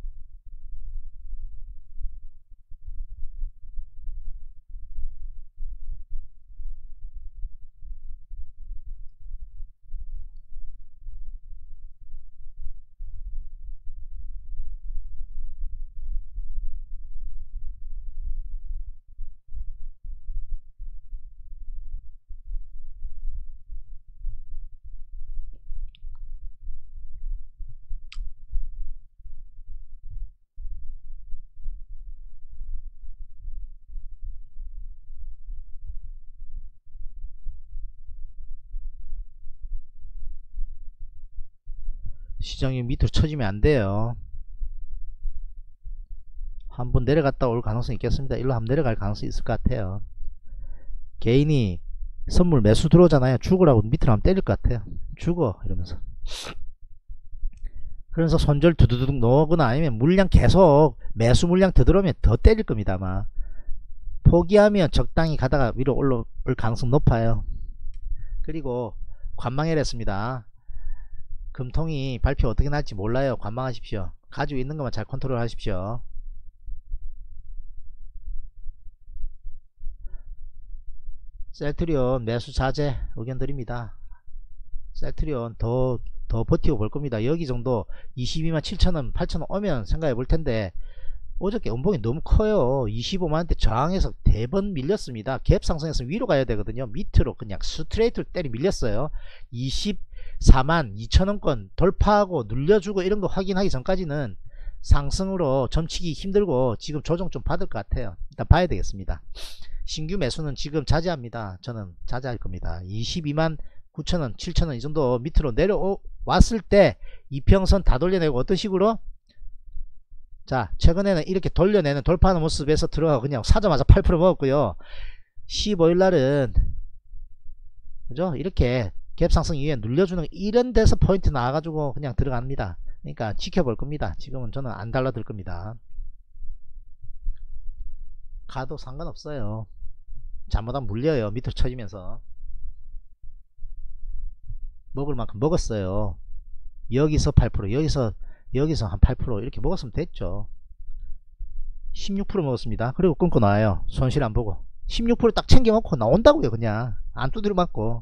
시장이 밑으로 쳐지면 안 돼요. 한번 내려갔다 올 가능성이 있겠습니다. 일로 한번 내려갈 가능성이 있을 것 같아요. 개인이 선물 매수 들어오잖아요. 죽으라고 밑으로 한번 때릴 것 같아요. 죽어 이러면서. 그래서 손절 두두둑 넣거나 아니면 물량 계속 매수 물량 더 들어오면 더 때릴 겁니다. 아마 포기하면 적당히 가다가 위로 올라올 가능성 높아요. 그리고 관망해냈습니다. 금통이 발표 어떻게 날지 몰라요. 관망하십시오. 가지고 있는 것만 잘 컨트롤 하십시오. 셀트리온 매수 자제 의견 드립니다. 셀트리온 더 버티고 볼 겁니다. 여기 정도 227,000원 8,000원 오면 생각해 볼 텐데 어저께 음봉이 너무 커요. 25만원대 저항에서 대번 밀렸습니다. 갭 상승해서 위로 가야 되거든요. 밑으로 그냥 스트레이트로 때리 밀렸어요. 24만 2천원권 돌파하고 눌려주고 이런 거 확인하기 전까지는 상승으로 점치기 힘들고 지금 조정 좀 받을 것 같아요. 일단 봐야 되겠습니다. 신규 매수는 지금 자제합니다. 저는 자제할 겁니다. 22만 9천원 7천원 이 정도 밑으로 내려왔을 때 이평선 다 돌려내고 어떤 식으로, 자 최근에는 이렇게 돌려내는 돌파하는 모습에서 들어가고 그냥 사자마자 8% 먹었고요. 15일날은 그죠, 이렇게 갭상승 이후에 눌려주는 이런 데서 포인트 나와가지고 그냥 들어갑니다. 그러니까 지켜볼 겁니다. 지금은 저는 안 달라들 겁니다. 가도 상관없어요. 잘못하면 물려요. 밑으로 쳐지면서. 먹을 만큼 먹었어요. 여기서 8% 여기서 한 8% 이렇게 먹었으면 됐죠. 16% 먹었습니다. 그리고 끊고 나와요. 손실 안 보고 16% 딱 챙겨 먹고 나온다고요. 그냥 안 두드려 맞고.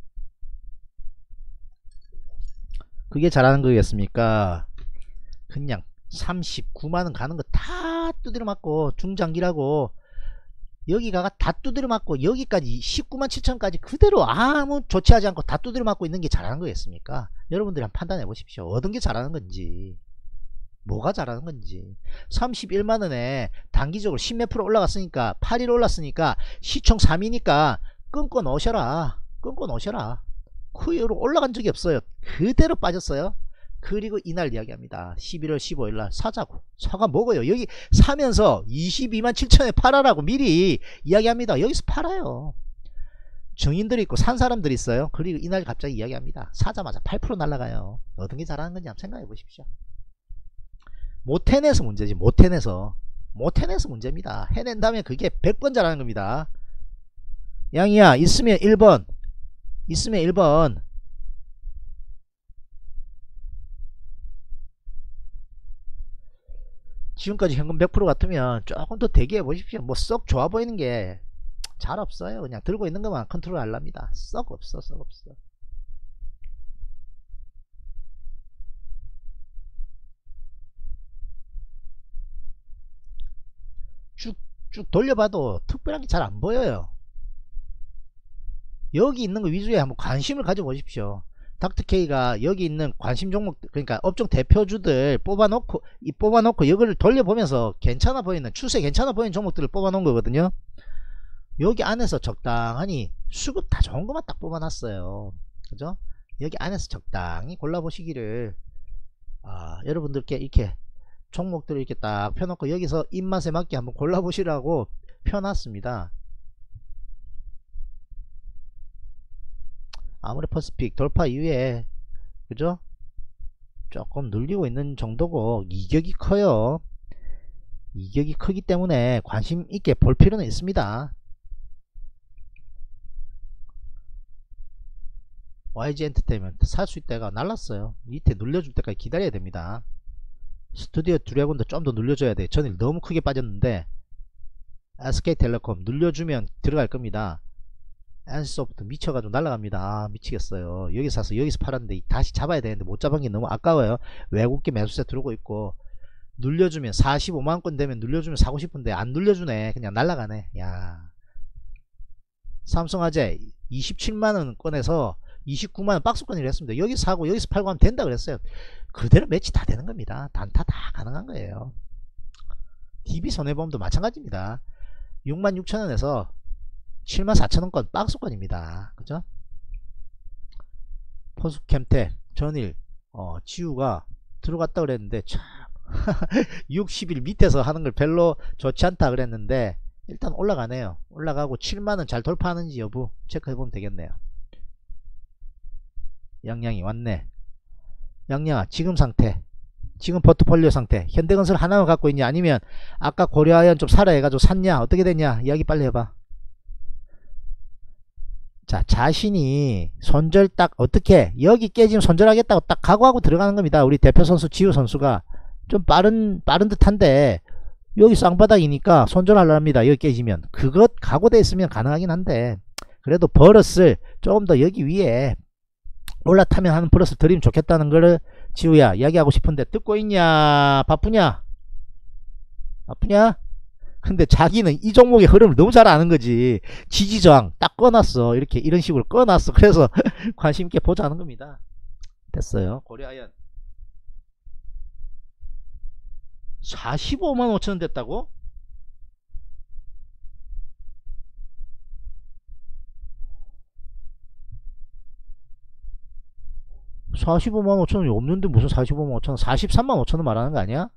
그게 잘하는 거겠습니까? 그냥 39만원 가는 거 다 두드려 맞고 중장기라고 여기가 다 두드려 맞고 여기까지 19만 7천까지 그대로 아무 조치하지 않고 다 두드려 맞고 있는 게 잘하는 거겠습니까? 여러분들이 한번 판단해 보십시오. 어떤 게 잘하는 건지, 뭐가 잘하는 건지. 31만원에 단기적으로 10몇 프로 올라갔으니까 8일 올랐으니까 시총 3위니까 끊고 놓으셔라. 끊고 놓으셔라. 그 이후로 올라간 적이 없어요. 그대로 빠졌어요. 그리고 이날 이야기합니다. 11월 15일날 사자고 사과 먹어요. 여기 사면서 22만 7천에 팔아라고 미리 이야기합니다. 여기서 팔아요. 증인들이 있고 산 사람들이 있어요. 그리고 이날 갑자기 이야기합니다. 사자마자 8% 날라가요. 어떤 게 잘하는 건지 한번 생각해 보십시오. 못 해내서 문제지. 못 해내서 문제입니다. 해낸다면 그게 100번 잘하는 겁니다. 양이야 있으면 1번 있으면 1번. 지금까지 현금 100% 같으면 조금 더 대기해 보십시오. 뭐 썩 좋아 보이는 게 잘 없어요. 그냥 들고 있는 것만 컨트롤 하랍니다. 썩 없어. 쭉 돌려봐도 특별한 게 잘 안 보여요. 여기 있는 거 위주에 한번 관심을 가져보십시오. 닥터케이가 여기 있는 관심 종목, 그러니까 업종 대표주들 뽑아놓고 이거를 돌려보면서 괜찮아 보이는, 추세 괜찮아 보이는 종목들을 뽑아놓은 거거든요. 여기 안에서 적당하니 수급 다 좋은 것만 딱 뽑아놨어요. 그죠? 여기 안에서 적당히 골라보시기를 여러분들께 이렇게 종목들을 이렇게 딱 펴놓고 여기서 입맛에 맞게 한번 골라보시라고 펴놨습니다. 아모레퍼시픽 돌파 이후에 그죠? 조금 눌리고 있는 정도고 이격이 커요. 이격이 크기 때문에 관심 있게 볼 필요는 있습니다. YG 엔터테인먼트 살 수 있다가 날랐어요. 밑에 눌려줄 때까지 기다려야 됩니다. 스튜디오 드래곤도 좀 더 눌려줘야 돼. 전일 너무 크게 빠졌는데 SK텔레콤 눌려주면 들어갈 겁니다. NC소프트 미쳐가지고 날아갑니다. 아, 미치겠어요. 여기 사서 여기서 팔았는데 다시 잡아야 되는데 못 잡은 게 너무 아까워요. 외국계 매수세 들어오고 있고 눌려주면 45만원권 되면 눌려주면 사고 싶은데 안 눌려주네. 그냥 날아가네. 야, 삼성화재 27만원 꺼내서 29만원 박스권이라 했습니다. 여기서 사고 여기서 팔고 하면 된다 그랬어요. 그대로 매치 다 되는 겁니다. 단타 다 가능한 거예요. DB손해보험도 마찬가지입니다. 66,000원에서 74,000원권 박스권입니다. 그죠? 포스캠텍 전일 지우가 들어갔다 그랬는데 참 60일 밑에서 하는 걸 별로 좋지 않다 그랬는데 일단 올라가네요. 올라가고 7만원 잘 돌파하는지 여부 체크해보면 되겠네요. 양양이 왔네. 양양아 지금 상태, 지금 포트폴리오 상태, 현대건설 하나만 갖고 있냐 아니면 아까 고려아연 좀 사라 해가지고 샀냐 어떻게 됐냐 이야기 빨리 해봐. 자, 자신이 손절 딱 어떻게 여기 깨지면 손절하겠다고 딱 각오하고 들어가는 겁니다. 우리 대표 선수 지우 선수가 좀 빠른 듯한데 여기 쌍바닥이니까 손절하려 합니다. 여기 깨지면 그것 각오돼 있으면 가능하긴 한데 그래도 버릇을 조금 더 여기 위에 올라타면 하는 버릇을 드리면 좋겠다는 거를 지우야 이야기하고 싶은데 듣고 있냐? 바쁘냐? 근데 자기는 이 종목의 흐름을 너무 잘 아는 거지. 지지저항 딱 꺼놨어. 이렇게 이런 식으로 꺼놨어. 그래서 관심 있게 보자는 겁니다. 됐어요. 고려아연 45만 5천원 됐다고? (45만 5천원이) 없는데 무슨 45만 5천원 43만 5천원 말하는 거 아니야?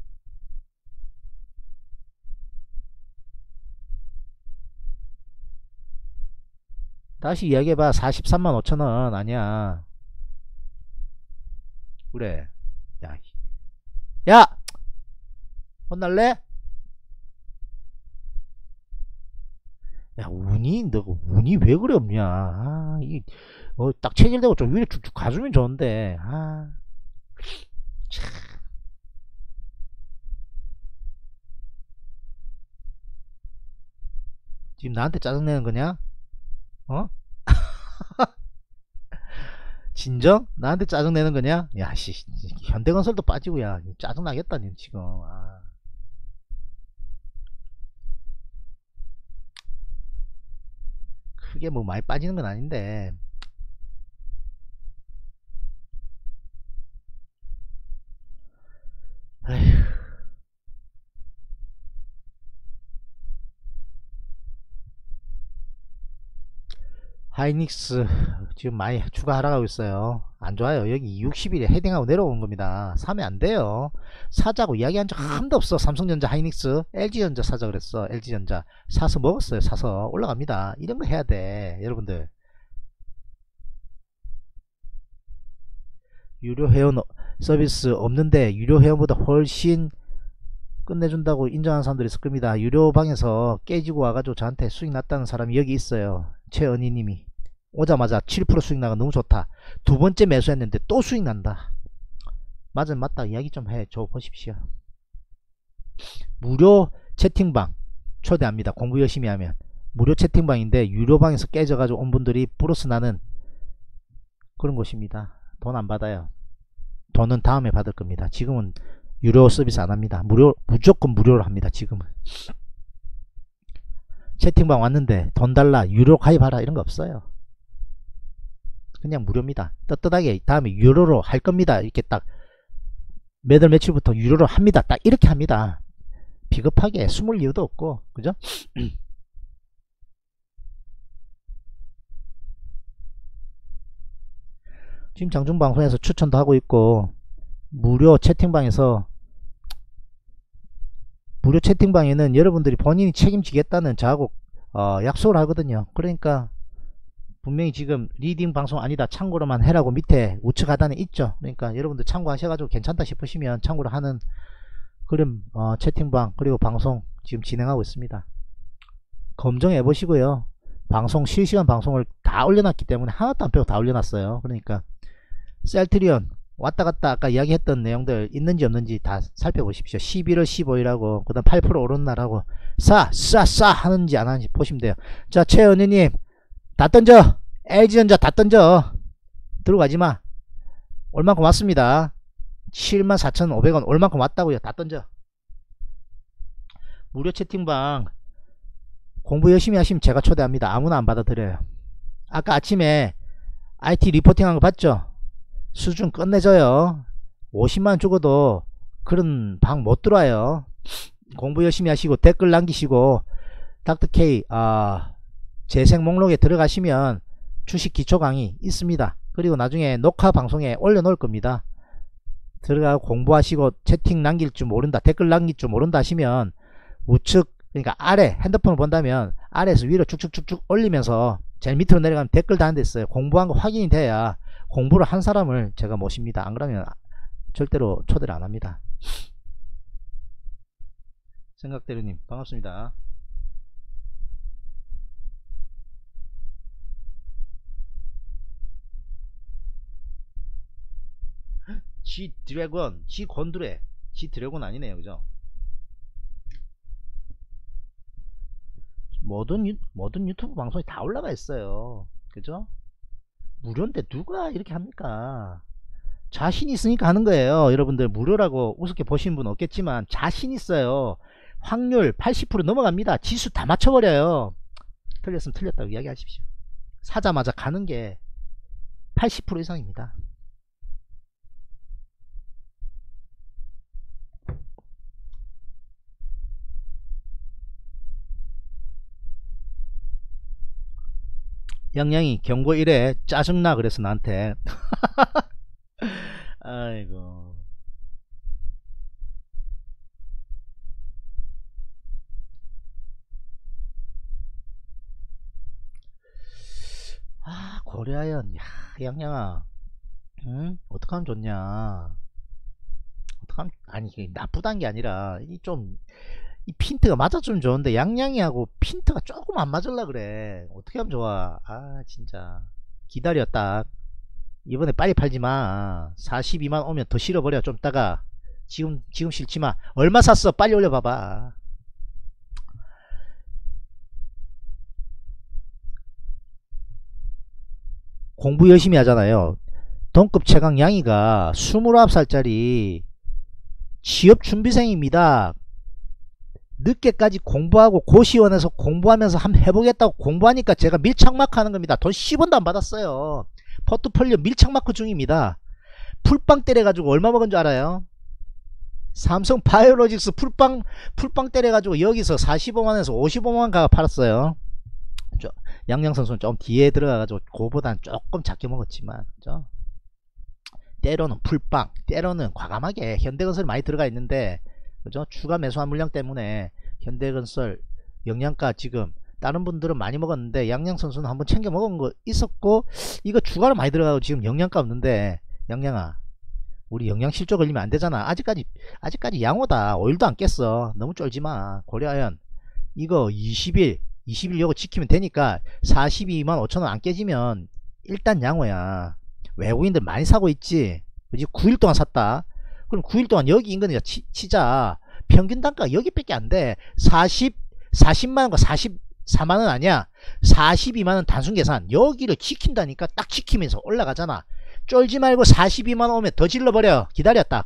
다시 이야기해봐. 43만 5천원 아니야. 그래. 야! 혼날래? 야, 운이 왜 그래 없냐? 아, 딱 체질되고 좀 위로 쭉쭉 가주면 좋은데. 아, 참. 지금 나한테 짜증내는 거냐? 어? 진정? 나한테 짜증내는 거냐? 야, 씨, 현대건설도 빠지고, 야, 짜증나겠다, 니 지금. 아. 크게 뭐 많이 빠지는 건 아닌데. 에휴. 하이닉스 지금 많이 추가 하락하고 있어요. 안 좋아요. 여기 60일에 헤딩하고 내려온 겁니다. 사면 안 돼요. 사자고 이야기한 적 한도 없어. 삼성전자, 하이닉스, LG전자 사자 그랬어. LG전자 사서 먹었어요. 사서 올라갑니다. 이런 거 해야 돼 여러분들. 유료 회원 서비스 없는데 유료 회원보다 훨씬 끝내준다고 인정하는 사람들이 있을 겁니다. 유료 방에서 깨지고 와가지고 저한테 수익 났다는 사람이 여기 있어요. 최은희님이 오자마자 7% 수익 나가 너무 좋다. 두 번째 매수했는데 또 수익 난다. 맞은 맞다 이야기 좀 해줘 보십시오. 무료 채팅방 초대합니다. 공부 열심히 하면 무료 채팅방인데 유료방에서 깨져가지고 온 분들이 플러스 나는 그런 곳입니다. 돈 안 받아요. 돈은 다음에 받을 겁니다. 지금은 유료 서비스 안 합니다. 무조건 무료로 합니다. 지금은 채팅방 왔는데 돈 달라 유료 가입하라 이런 거 없어요. 그냥 무료입니다. 떳떳하게 다음에 유료로 할 겁니다. 이렇게 딱 매달 며칠부터 유료로 합니다. 딱 이렇게 합니다. 비겁하게 숨을 이유도 없고 그죠? 지금 장중방송에서 추천도 하고 있고 무료 채팅방에서 무료 채팅방에는 여러분들이 본인이 책임지겠다는 저하고 약속을 하거든요. 그러니까 분명히 지금 리딩 방송 아니다 참고로만 해라고 밑에 우측 하단에 있죠. 그러니까 여러분들 참고하셔가지고 괜찮다 싶으시면 참고로 하는 그런 채팅방 그리고 방송 지금 진행하고 있습니다. 검증해 보시고요. 방송 실시간 방송을 다 올려놨기 때문에 하나도 안 빼고 다 올려놨어요. 그러니까 셀트리온 왔다갔다 아까 이야기했던 내용들 있는지 없는지 다 살펴보십시오. 11월 15일하고 그 다음 8% 오른 날하고 싸 하는지 안 하는지 보시면 돼요. 자, 최은희님 다 던져. LG전자 다 던져. 들어가지마. 얼만큼 왔습니다. 74,500원 얼만큼 왔다고요. 다 던져. 무료 채팅방 공부 열심히 하시면 제가 초대합니다. 아무나 안 받아들여요. 아까 아침에 IT 리포팅 한 거 봤죠? 수준 끝내줘요. 50만원 주고도 그런 방 못 들어와요. 공부 열심히 하시고 댓글 남기시고 닥터K 재생 목록에 들어가시면 주식 기초 강의 있습니다. 그리고 나중에 녹화 방송에 올려놓을 겁니다. 들어가고 공부하시고 채팅 남길 줄 모른다, 댓글 남길 줄 모른다 하시면 우측, 그러니까 아래 핸드폰을 본다면 아래에서 위로 쭉쭉쭉쭉 올리면서 제일 밑으로 내려가면 댓글 다는 데 있어요. 공부한 거 확인이 돼야 공부를 한 사람을 제가 모십니다. 안 그러면 절대로 초대를 안 합니다. 생각대로님 반갑습니다. 지 드래곤, 지 곤드레, 지 드래곤 아니네요, 그죠? 모든 유튜브 방송이 다 올라가 있어요, 그죠? 무료인데 누가 이렇게 합니까? 자신 있으니까 하는 거예요. 여러분들 무료라고 우습게 보시는 분 없겠지만 자신 있어요. 확률 80% 넘어갑니다. 지수 다 맞춰버려요. 틀렸으면 틀렸다고 이야기하십시오. 사자마자 가는 게 80% 이상입니다. 양양이 경고 1회 짜증나 그래서 나한테 아이고 고려아연. 야, 양양아, 응? 어떡하면 좋냐. 어떡하면, 아니 이게 나쁘단 게 아니라 이 핀트가 맞아주면 좋은데 양양이하고 핀트가 조금 안 맞을라 그래. 어떻게 하면 좋아. 진짜 기다려. 딱 이번에 빨리 팔지마. 42만 오면 더 실어버려. 좀 따가. 지금 싫지마. 얼마 샀어? 빨리 올려봐봐. 공부 열심히 하잖아요. 동급 최강 양이가 29살짜리 취업준비생입니다. 늦게까지 공부하고 고시원에서 공부하면서 한번 해보겠다고 공부하니까 제가 밀착마크 하는 겁니다. 돈 10원도 안 받았어요. 포트폴리오 밀착마크 중입니다. 풀빵 때려가지고 얼마 먹은 줄 알아요? 삼성 바이오로직스 풀빵 때려가지고 여기서 45만원에서 55만원 가가 팔았어요. 양양 선수는 좀 뒤에 들어가가지고 그보단 조금 작게 먹었지만, 그죠? 때로는 풀빵, 때로는 과감하게 현대건설 많이 들어가 있는데, 그죠? 추가 매수한 물량 때문에 현대건설 영양가 지금 다른 분들은 많이 먹었는데 양양 선수는 한번 챙겨 먹은 거 있었고, 이거 추가로 많이 들어가고 지금 영양가 없는데, 양양아, 우리 영양 실조 걸리면 안 되잖아. 아직까지 양호다. 오일도 안 깼어. 너무 쫄지마. 고려아연 이거 20일 요거 지키면 되니까 42만 5천원 안 깨지면 일단 양호야. 외국인들 많이 사고 있지, 그지? 9일 동안 샀다. 그럼 9일 동안 여기 인근에 치자. 평균 단가가 여기밖에 안 돼. 40만원과 44만원 아니야. 42만원 단순 계산. 여기를 지킨다니까. 딱 지키면서 올라가잖아. 쫄지 말고 42만원 오면 더 질러버려. 기다려. 딱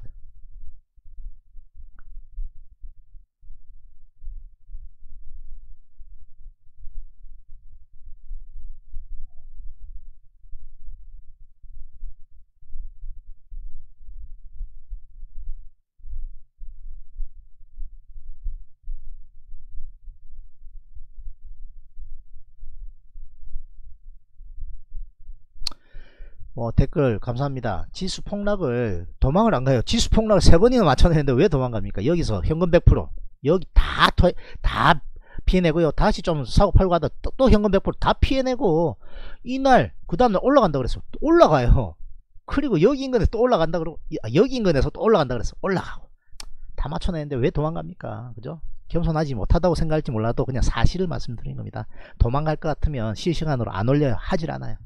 댓글 감사합니다. 지수 폭락을 도망을 안 가요. 지수 폭락을 3번이나 맞춰냈는데 왜 도망갑니까? 여기서 현금 100%, 여기 다 피해내고요. 다시 좀 사고 팔고 하다 또 현금 100%다 피해내고, 이날 그 다음날 올라간다 그랬어. 또 올라가요. 그리고 여기 인근에서 또 올라간다 그러고, 여기 인근에서 또 올라간다 그랬어. 올라가고. 다 맞춰내는데 왜 도망갑니까? 그죠? 겸손하지 못하다고 생각할지 몰라도 그냥 사실을 말씀드리는 겁니다. 도망갈 것 같으면 실시간으로 안 올려요. 하질 않아요.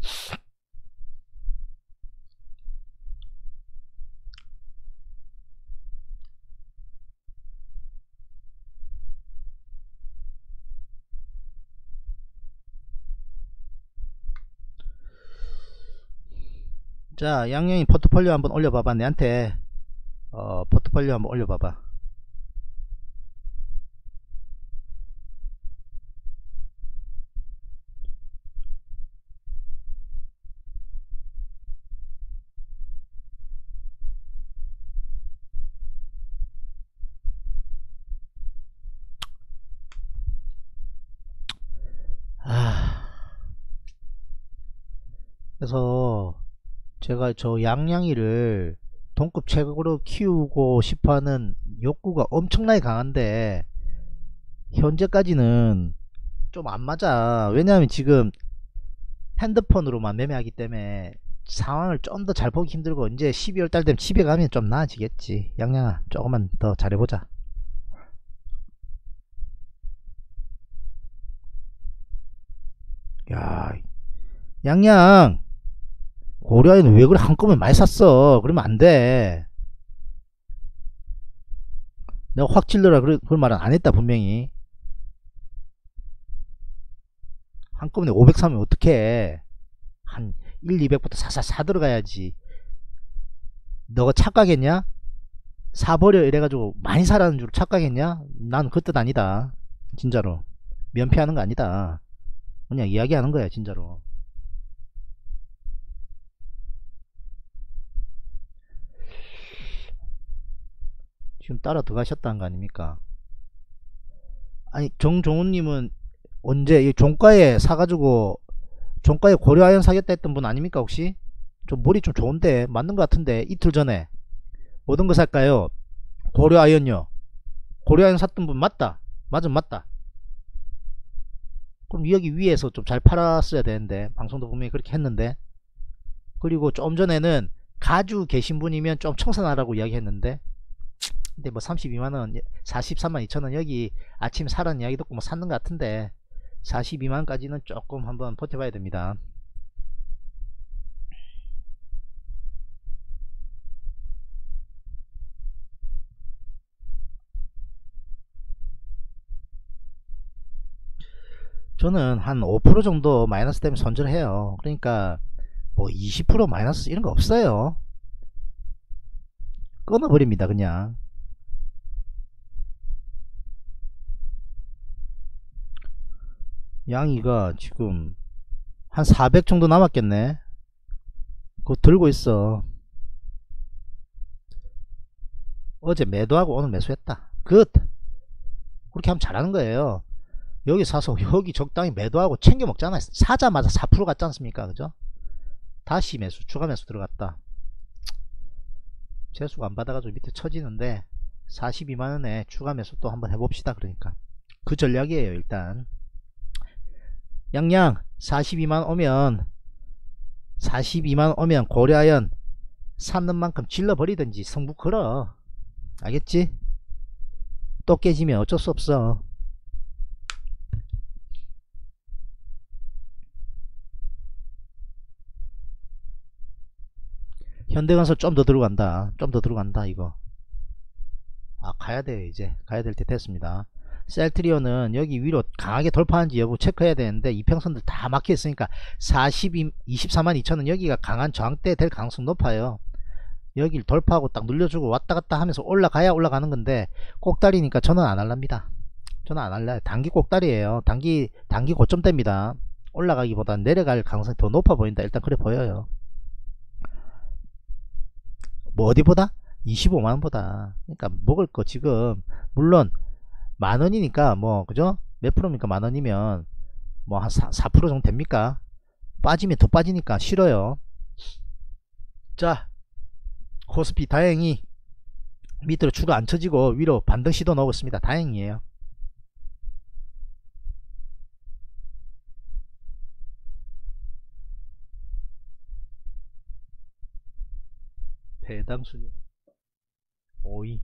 자, 양양이 포트폴리오 한번 올려봐봐. 내한테 포트폴리오 한번 올려봐봐. 그래서 제가 저 양양이를 동급 최고로 키우고 싶어하는 욕구가 엄청나게 강한데, 현재까지는 좀 안 맞아. 왜냐하면 지금 핸드폰으로만 매매하기 때문에 상황을 좀 더 잘 보기 힘들고, 이제 12월달 되면 집에 가면 좀 나아지겠지. 양양아, 조금만 더 잘해보자. 야, 양양, 고려아이는 왜 그래 한꺼번에 많이 샀어? 그러면 안돼. 내가 확 질러라 그런 말은 안했다 분명히. 한꺼번에 500 사면 어떡해. 한 1, 200부터 사사 사 들어가야지. 너가 착각했냐? 사버려 이래가지고 많이 사라는 줄 착각했냐? 난 그 뜻 아니다. 진짜로 면피하는 거 아니다. 그냥 이야기하는 거야 진짜로. 지금 따라 들어가셨다는 거 아닙니까? 아니, 정종훈님은 언제 이 종가에 사가지고 종가에 고려아연 사겠다 했던 분 아닙니까 혹시? 좀 머리 좀 좋은데 맞는 것 같은데. 이틀 전에 어떤 거 살까요? 고려아연요. 고려아연 샀던 분 맞다. 맞은 맞다. 그럼 여기 위에서 좀 잘 팔았어야 되는데, 방송도 분명히 그렇게 했는데. 그리고 좀 전에는 가주 계신 분이면 좀 청산하라고 이야기 했는데, 근데 뭐 32만원 43만 2천원 여기 아침 사라는 이야기 듣고 뭐 샀는 것 같은데, 42만원까지는 조금 한번 버텨봐야 됩니다. 저는 한 5% 정도 마이너스 되면 손절을 해요. 그러니까 뭐 20% 마이너스 이런 거 없어요. 끊어버립니다 그냥. 양이가 지금 한 400 정도 남았겠네. 그거 들고 있어. 어제 매도하고 오늘 매수했다. 굿. 그렇게 하면 잘하는 거예요. 여기 사서 여기 적당히 매도하고 챙겨 먹잖아요. 사자마자 4% 갔지 않습니까? 그죠? 다시 매수, 추가 매수 들어갔다. 재수가 안 받아가지고 밑에 처지는데 42만원에 추가 매수 또 한번 해봅시다. 그러니까 그 전략이에요. 일단 양양 42만원 오면 고려아연 샀는 만큼 질러버리든지 성부 걸어. 알겠지? 또 깨지면 어쩔 수 없어. 현대건설 좀 더 들어간다. 좀 더 들어간다 이거. 아, 가야돼요. 이제 가야 될 때 됐습니다. 셀트리온은 여기 위로 강하게 돌파하는지 여부 체크해야 되는데, 이평선들 다 막혀 있으니까 24만 2천원 여기가 강한 저항대 될 가능성 높아요. 여길 돌파하고 딱 눌려주고 왔다갔다 하면서 올라가야 올라가는 건데, 꼭다리니까 저는 안 할랍니다. 저는 안 할래요. 단기 꼭다리에요. 단기 고점대입니다. 올라가기보다는 내려갈 가능성이 더 높아 보인다. 일단 그래 보여요. 뭐 어디보다? 25만원보다. 그러니까 먹을 거 지금 물론 만원이니까 뭐 그죠? 몇 프로입니까? 만원이면 뭐 한 4% 정도 됩니까? 빠지면 더 빠지니까 싫어요. 자, 코스피 다행히 밑으로 추가 안 쳐지고 위로 반등 시도 나오고 있습니다. 다행이에요. 배당 순위 5위.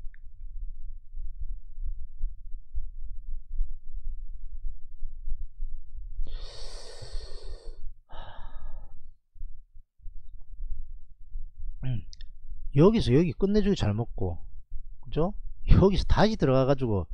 여기서 여기 끝내주기 잘 먹고, 그죠? 여기서 다시 들어가가지고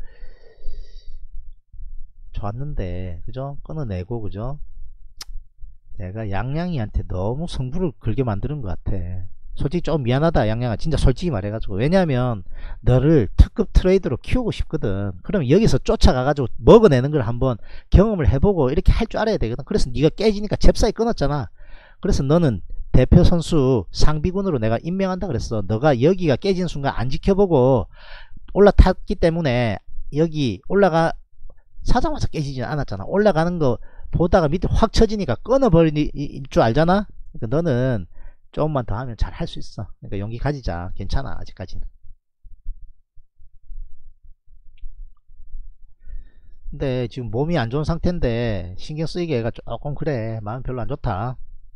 좋았는데, 그죠? 끊어내고, 그죠? 내가 양양이한테 너무 승부를 걸게 만드는 것 같아. 솔직히 좀 미안하다, 양양아. 진짜 솔직히 말해가지고. 왜냐면 너를 특급 트레이더로 키우고 싶거든. 그럼 여기서 쫓아가가지고 먹어내는 걸 한번 경험을 해보고 이렇게 할 줄 알아야 되거든. 그래서 네가 깨지니까 잽싸게 끊었잖아. 그래서 너는 대표 선수 상비군으로 내가 임명한다 그랬어. 너가 여기가 깨진 순간 안 지켜보고 올라탔기 때문에 여기 사자마자 깨지진 않았잖아. 올라가는 거 보다가 밑에 확 쳐지니까 끊어버릴 줄 알잖아. 그러니까 너는 조금만 더 하면 잘 할 수 있어. 그러니까 용기 가지자. 괜찮아, 아직까지는. 근데 지금 몸이 안 좋은 상태인데 신경 쓰이게 얘가 조금 그래. 마음 별로 안 좋다.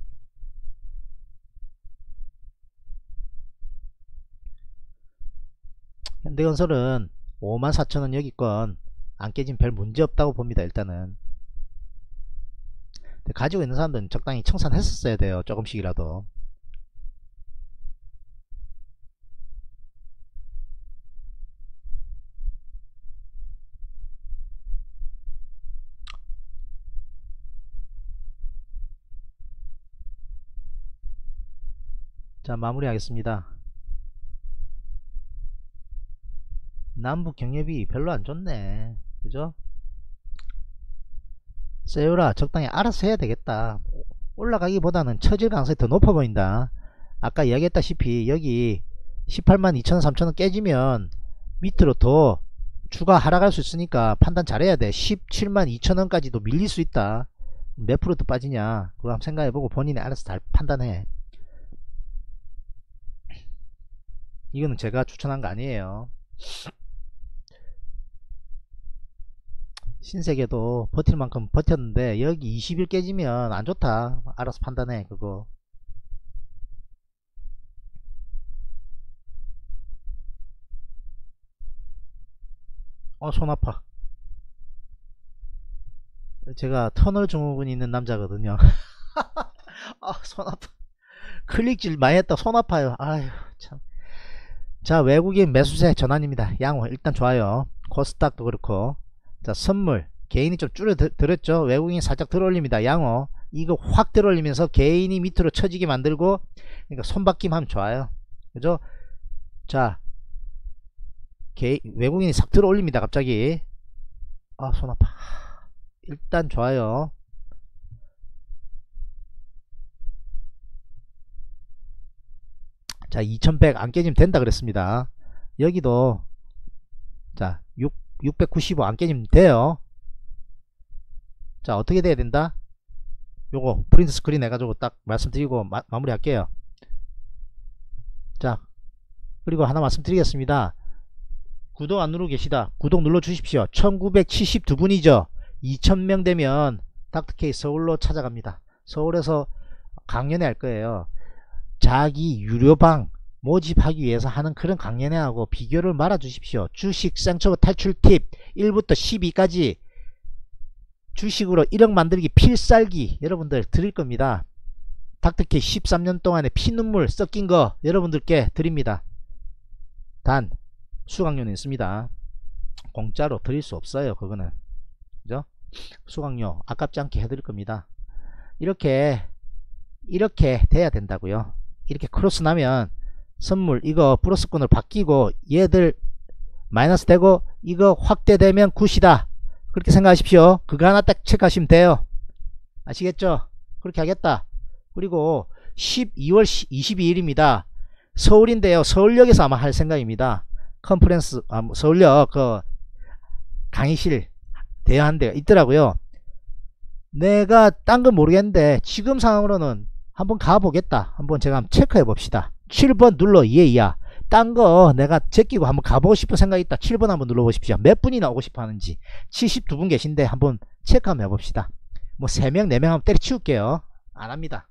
현대건설은 54,000원 여기건 안 깨진 별 문제 없다고 봅니다. 일단은 가지고 있는 사람들은 적당히 청산했었어야 돼요. 조금씩이라도. 자, 마무리하겠습니다. 남북 경협이 별로 안 좋네. 그죠? 세요라 적당히 알아서 해야 되겠다. 올라가기보다는 처질 가능성이 더 높아 보인다. 아까 이야기했다시피 여기 182,000원 3,000원 깨지면 밑으로 더 추가 하락할 수 있으니까 판단 잘해야 돼. 172,000원까지도 밀릴 수 있다. 몇 프로 더 빠지냐 그거 한번 생각해보고 본인이 알아서 잘 판단해. 이거는 제가 추천한 거 아니에요. 신세계도 버틸 만큼 버텼는데 여기 20일 깨지면 안 좋다. 알아서 판단해 그거. 손 아파. 제가 터널 증후군이 있는 남자거든요. 손 아파. 클릭질 많이 했다. 손 아파요. 아휴 참. 자, 외국인 매수세 전환입니다. 양호 일단 좋아요. 코스닥도 그렇고. 자, 선물 개인이 좀 줄어들었죠. 외국인이 살짝 들어올립니다. 양호 이거 확 들어올리면서 개인이 밑으로 쳐지게 만들고, 그러니까 손바뀜 하면 좋아요. 그죠? 자, 외국인이 싹 들어올립니다. 갑자기. 손 아파. 일단 좋아요. 자, 2100 안 깨지면 된다 그랬습니다. 여기도 자 695 안 깨지면 돼요. 자, 어떻게 돼야 된다? 요거 프린트 스크린 해가지고 딱 말씀드리고 마무리 할게요. 자, 그리고 하나 말씀드리겠습니다. 구독 안 누르고 계시다. 구독 눌러 주십시오. 1972분이죠 2000명 되면 닥터케이 서울로 찾아갑니다. 서울에서 강연회 할 거예요. 자기 유료방 모집하기 위해서 하는 그런 강연회하고 비교를 말아 주십시오. 주식 생초보 탈출 팁 1부터 12까지 주식으로 1억 만들기 필살기 여러분들 드릴 겁니다. 닥터케이 13년 동안의 피눈물 섞인 거 여러분들께 드립니다. 단 수강료는 있습니다. 공짜로 드릴 수 없어요. 그거는 그죠? 수강료 아깝지 않게 해드릴 겁니다. 이렇게 돼야 된다고요. 이렇게 크로스 나면 선물 이거 플러스권으로 바뀌고 얘들 마이너스 되고 이거 확대되면 굿이다. 그렇게 생각하십시오. 그거 하나 딱 체크하시면 돼요. 아시겠죠? 그렇게 하겠다. 그리고 12월 22일입니다 서울인데요. 서울역에서 아마 할 생각입니다. 컨퍼런스 서울역 그 강의실 대여한 데가 있더라고요. 내가 딴 건 모르겠는데 지금 상황으로는 한번 가보겠다. 한번 제가 한번 체크해 봅시다. 7번 눌러 예야. 딴 거 내가 제끼고 한번 가보고 싶은 생각이 있다. 7번 한번 눌러보십시오. 몇 분이나 오고 싶어 하는지. 72분 계신데 한번 체크 한번 해봅시다. 뭐 3명 4명 한번 때려치울게요. 안합니다.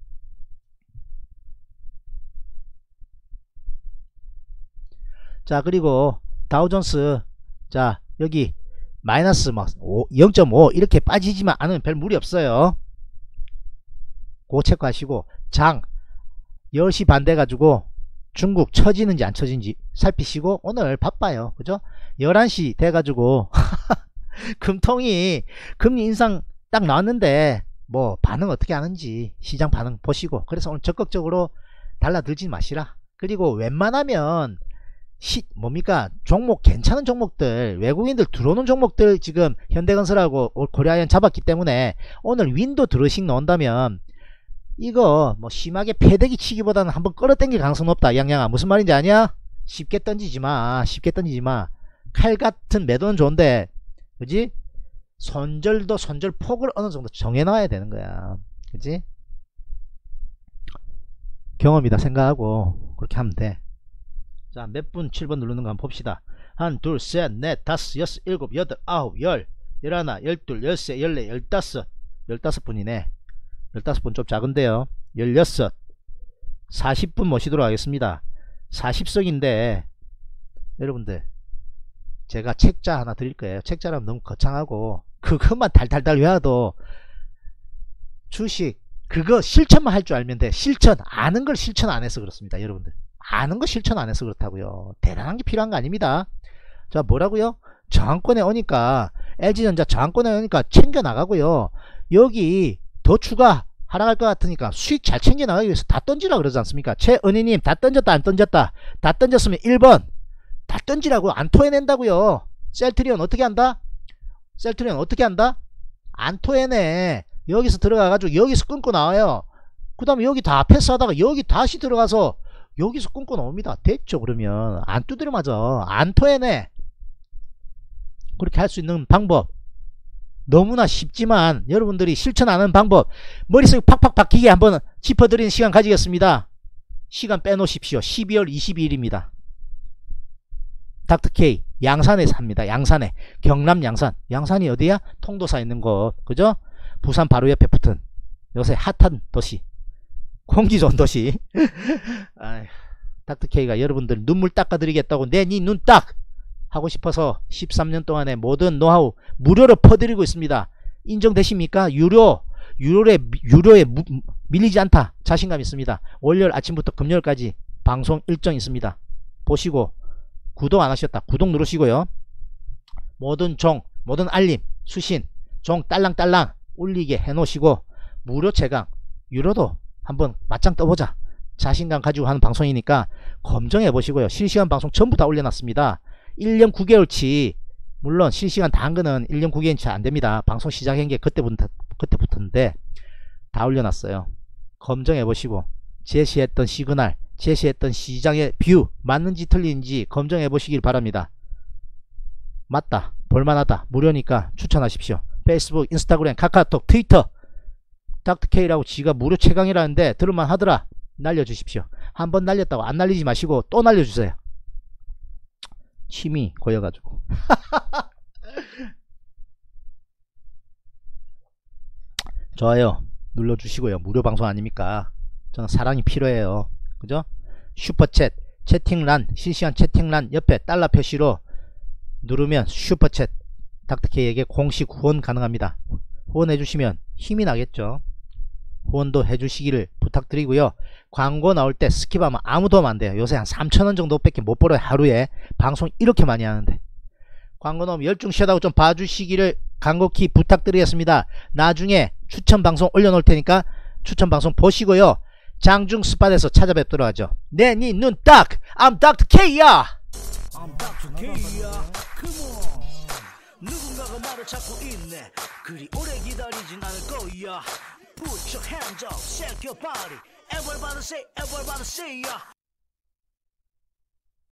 자, 그리고 다우존스, 자 여기 마이너스 막 0.5 이렇게 빠지지만 않으면 별 무리 없어요. 그거 체크하시고, 장 10시 반 돼가지고 중국 쳐지는지 안 쳐지는지 살피시고. 오늘 바빠요, 그죠? 11시 돼가지고 금통이 금리 인상 딱 나왔는데 뭐 반응 어떻게 하는지 시장 반응 보시고. 그래서 오늘 적극적으로 달라들지 마시라. 그리고 웬만하면 뭡니까, 종목 괜찮은 종목들, 외국인들 들어오는 종목들 지금 현대건설하고 고려아연 잡았기 때문에 오늘 윈도 드러식 나온다면 이거 뭐 심하게 패대기 치기보다는 한번 끌어당길 가능성은 없다. 양양아, 무슨 말인지 아냐? 쉽게 던지지마, 쉽게 던지지마. 칼같은 매도는 좋은데, 그지? 손절도 손절 폭을 어느 정도 정해놔야 되는 거야, 그지? 경험이다 생각하고 그렇게 하면 돼. 자, 몇 분 7번 누르는 거 한번 봅시다. 1, 2, 3, 4, 5, 6, 7, 8, 9, 10, 11, 12, 13, 14, 15 15분이네 15분 좀 작은데요. 16 40분 모시도록 하겠습니다. 40석인데 여러분들 제가 책자 하나 드릴 거예요. 책자라면 너무 거창하고 그것만 달달달 외워도 주식 그거 실천만 할 줄 알면 돼. 실천, 아는 걸 실천 안 해서 그렇습니다. 여러분들 아는 거 실천 안 해서 그렇다고요. 대단한 게 필요한 거 아닙니다. 자, 뭐라고요? 저항권에 오니까, LG전자 저항권에 오니까 챙겨 나가고요. 여기 더 추가 하락할 것 같으니까 수익 잘 챙겨 나가기 위해서 다 던지라 그러지 않습니까? 최은희님, 다 던졌다 안 던졌다? 다 던졌으면 1번 다 던지라고. 안 토해낸다고요. 셀트리온 어떻게 한다? 셀트리온 어떻게 한다? 안 토해내. 여기서 들어가가지고 여기서 끊고 나와요. 그 다음에 여기 다 패스하다가 여기 다시 들어가서 여기서 끊고 나옵니다. 됐죠? 그러면 안 두드려 맞아. 안 토해내. 그렇게 할 수 있는 방법 너무나 쉽지만 여러분들이 실천 안 하는 방법 머릿속에 팍팍 박히게 한번 짚어드리는 시간 가지겠습니다. 시간 빼놓으십시오. 12월 22일입니다 닥터케이 양산에서 합니다. 양산에, 경남 양산. 양산이 어디야? 통도사 있는 곳, 그죠? 부산 바로 옆에 붙은 요새 핫한 도시, 공기 좋은 도시. 닥터케이가 여러분들 눈물 닦아드리겠다고 내 니 눈 딱 하고 싶어서 13년 동안의 모든 노하우 무료로 퍼드리고 있습니다. 인정되십니까? 유료에 밀리지 않다. 자신감 있습니다. 월요일 아침부터 금요일까지 방송 일정 있습니다. 보시고 구독 안 하셨다. 구독 누르시고요. 모든 종, 모든 알림, 수신, 종 딸랑딸랑 올리게 해놓으시고 무료 채강, 유료도 한번 맞짱 떠보자. 자신감 가지고 하는 방송이니까 검증해 보시고요. 실시간 방송 전부 다 올려놨습니다. 1년 9개월치, 물론 실시간 다 한 거는 1년 9개월치 안 됩니다. 방송 시작한 게 그때부터인데 다 올려놨어요. 검증해 보시고 제시했던 시그널, 제시했던 시장의 뷰 맞는지 틀린지 검증해 보시길 바랍니다. 맞다, 볼만하다, 무료니까 추천하십시오. 페이스북, 인스타그램, 카카오톡, 트위터 닥터케이라고 지가 무료 최강이라는데 들을만 하더라. 날려주십시오. 한번 날렸다고 안 날리지 마시고 또 날려주세요. 침이 고여가지고. 좋아요 눌러주시고요. 무료 방송 아닙니까? 저는 사랑이 필요해요. 그죠? 슈퍼챗 채팅란, 실시간 채팅란 옆에 달러 표시로 누르면 슈퍼챗 닥터케이에게 공식 후원 가능합니다. 후원해주시면 힘이 나겠죠. 후원도 해주시기를 부탁드리고요. 광고 나올 때 스킵하면 아무 도움 안 돼요. 요새 한 3,000원 정도밖에 못 벌어요. 하루에 방송 이렇게 많이 하는데. 광고 나오면 열중시하다고 좀 봐주시기를 간곡히 부탁드리겠습니다. 나중에 추천방송 올려놓을 테니까 추천방송 보시고요. 장중 스팟에서 찾아뵙도록 하죠. 네, 니 눈 딱! I'm Dr. K야! I'm Dr. K야. Come on. 누군가가 말을 찾고 있네. 그리 오래 기다리진 않을 거야. Put your hands up, shake your body. Everybody say, everybody say, yeah.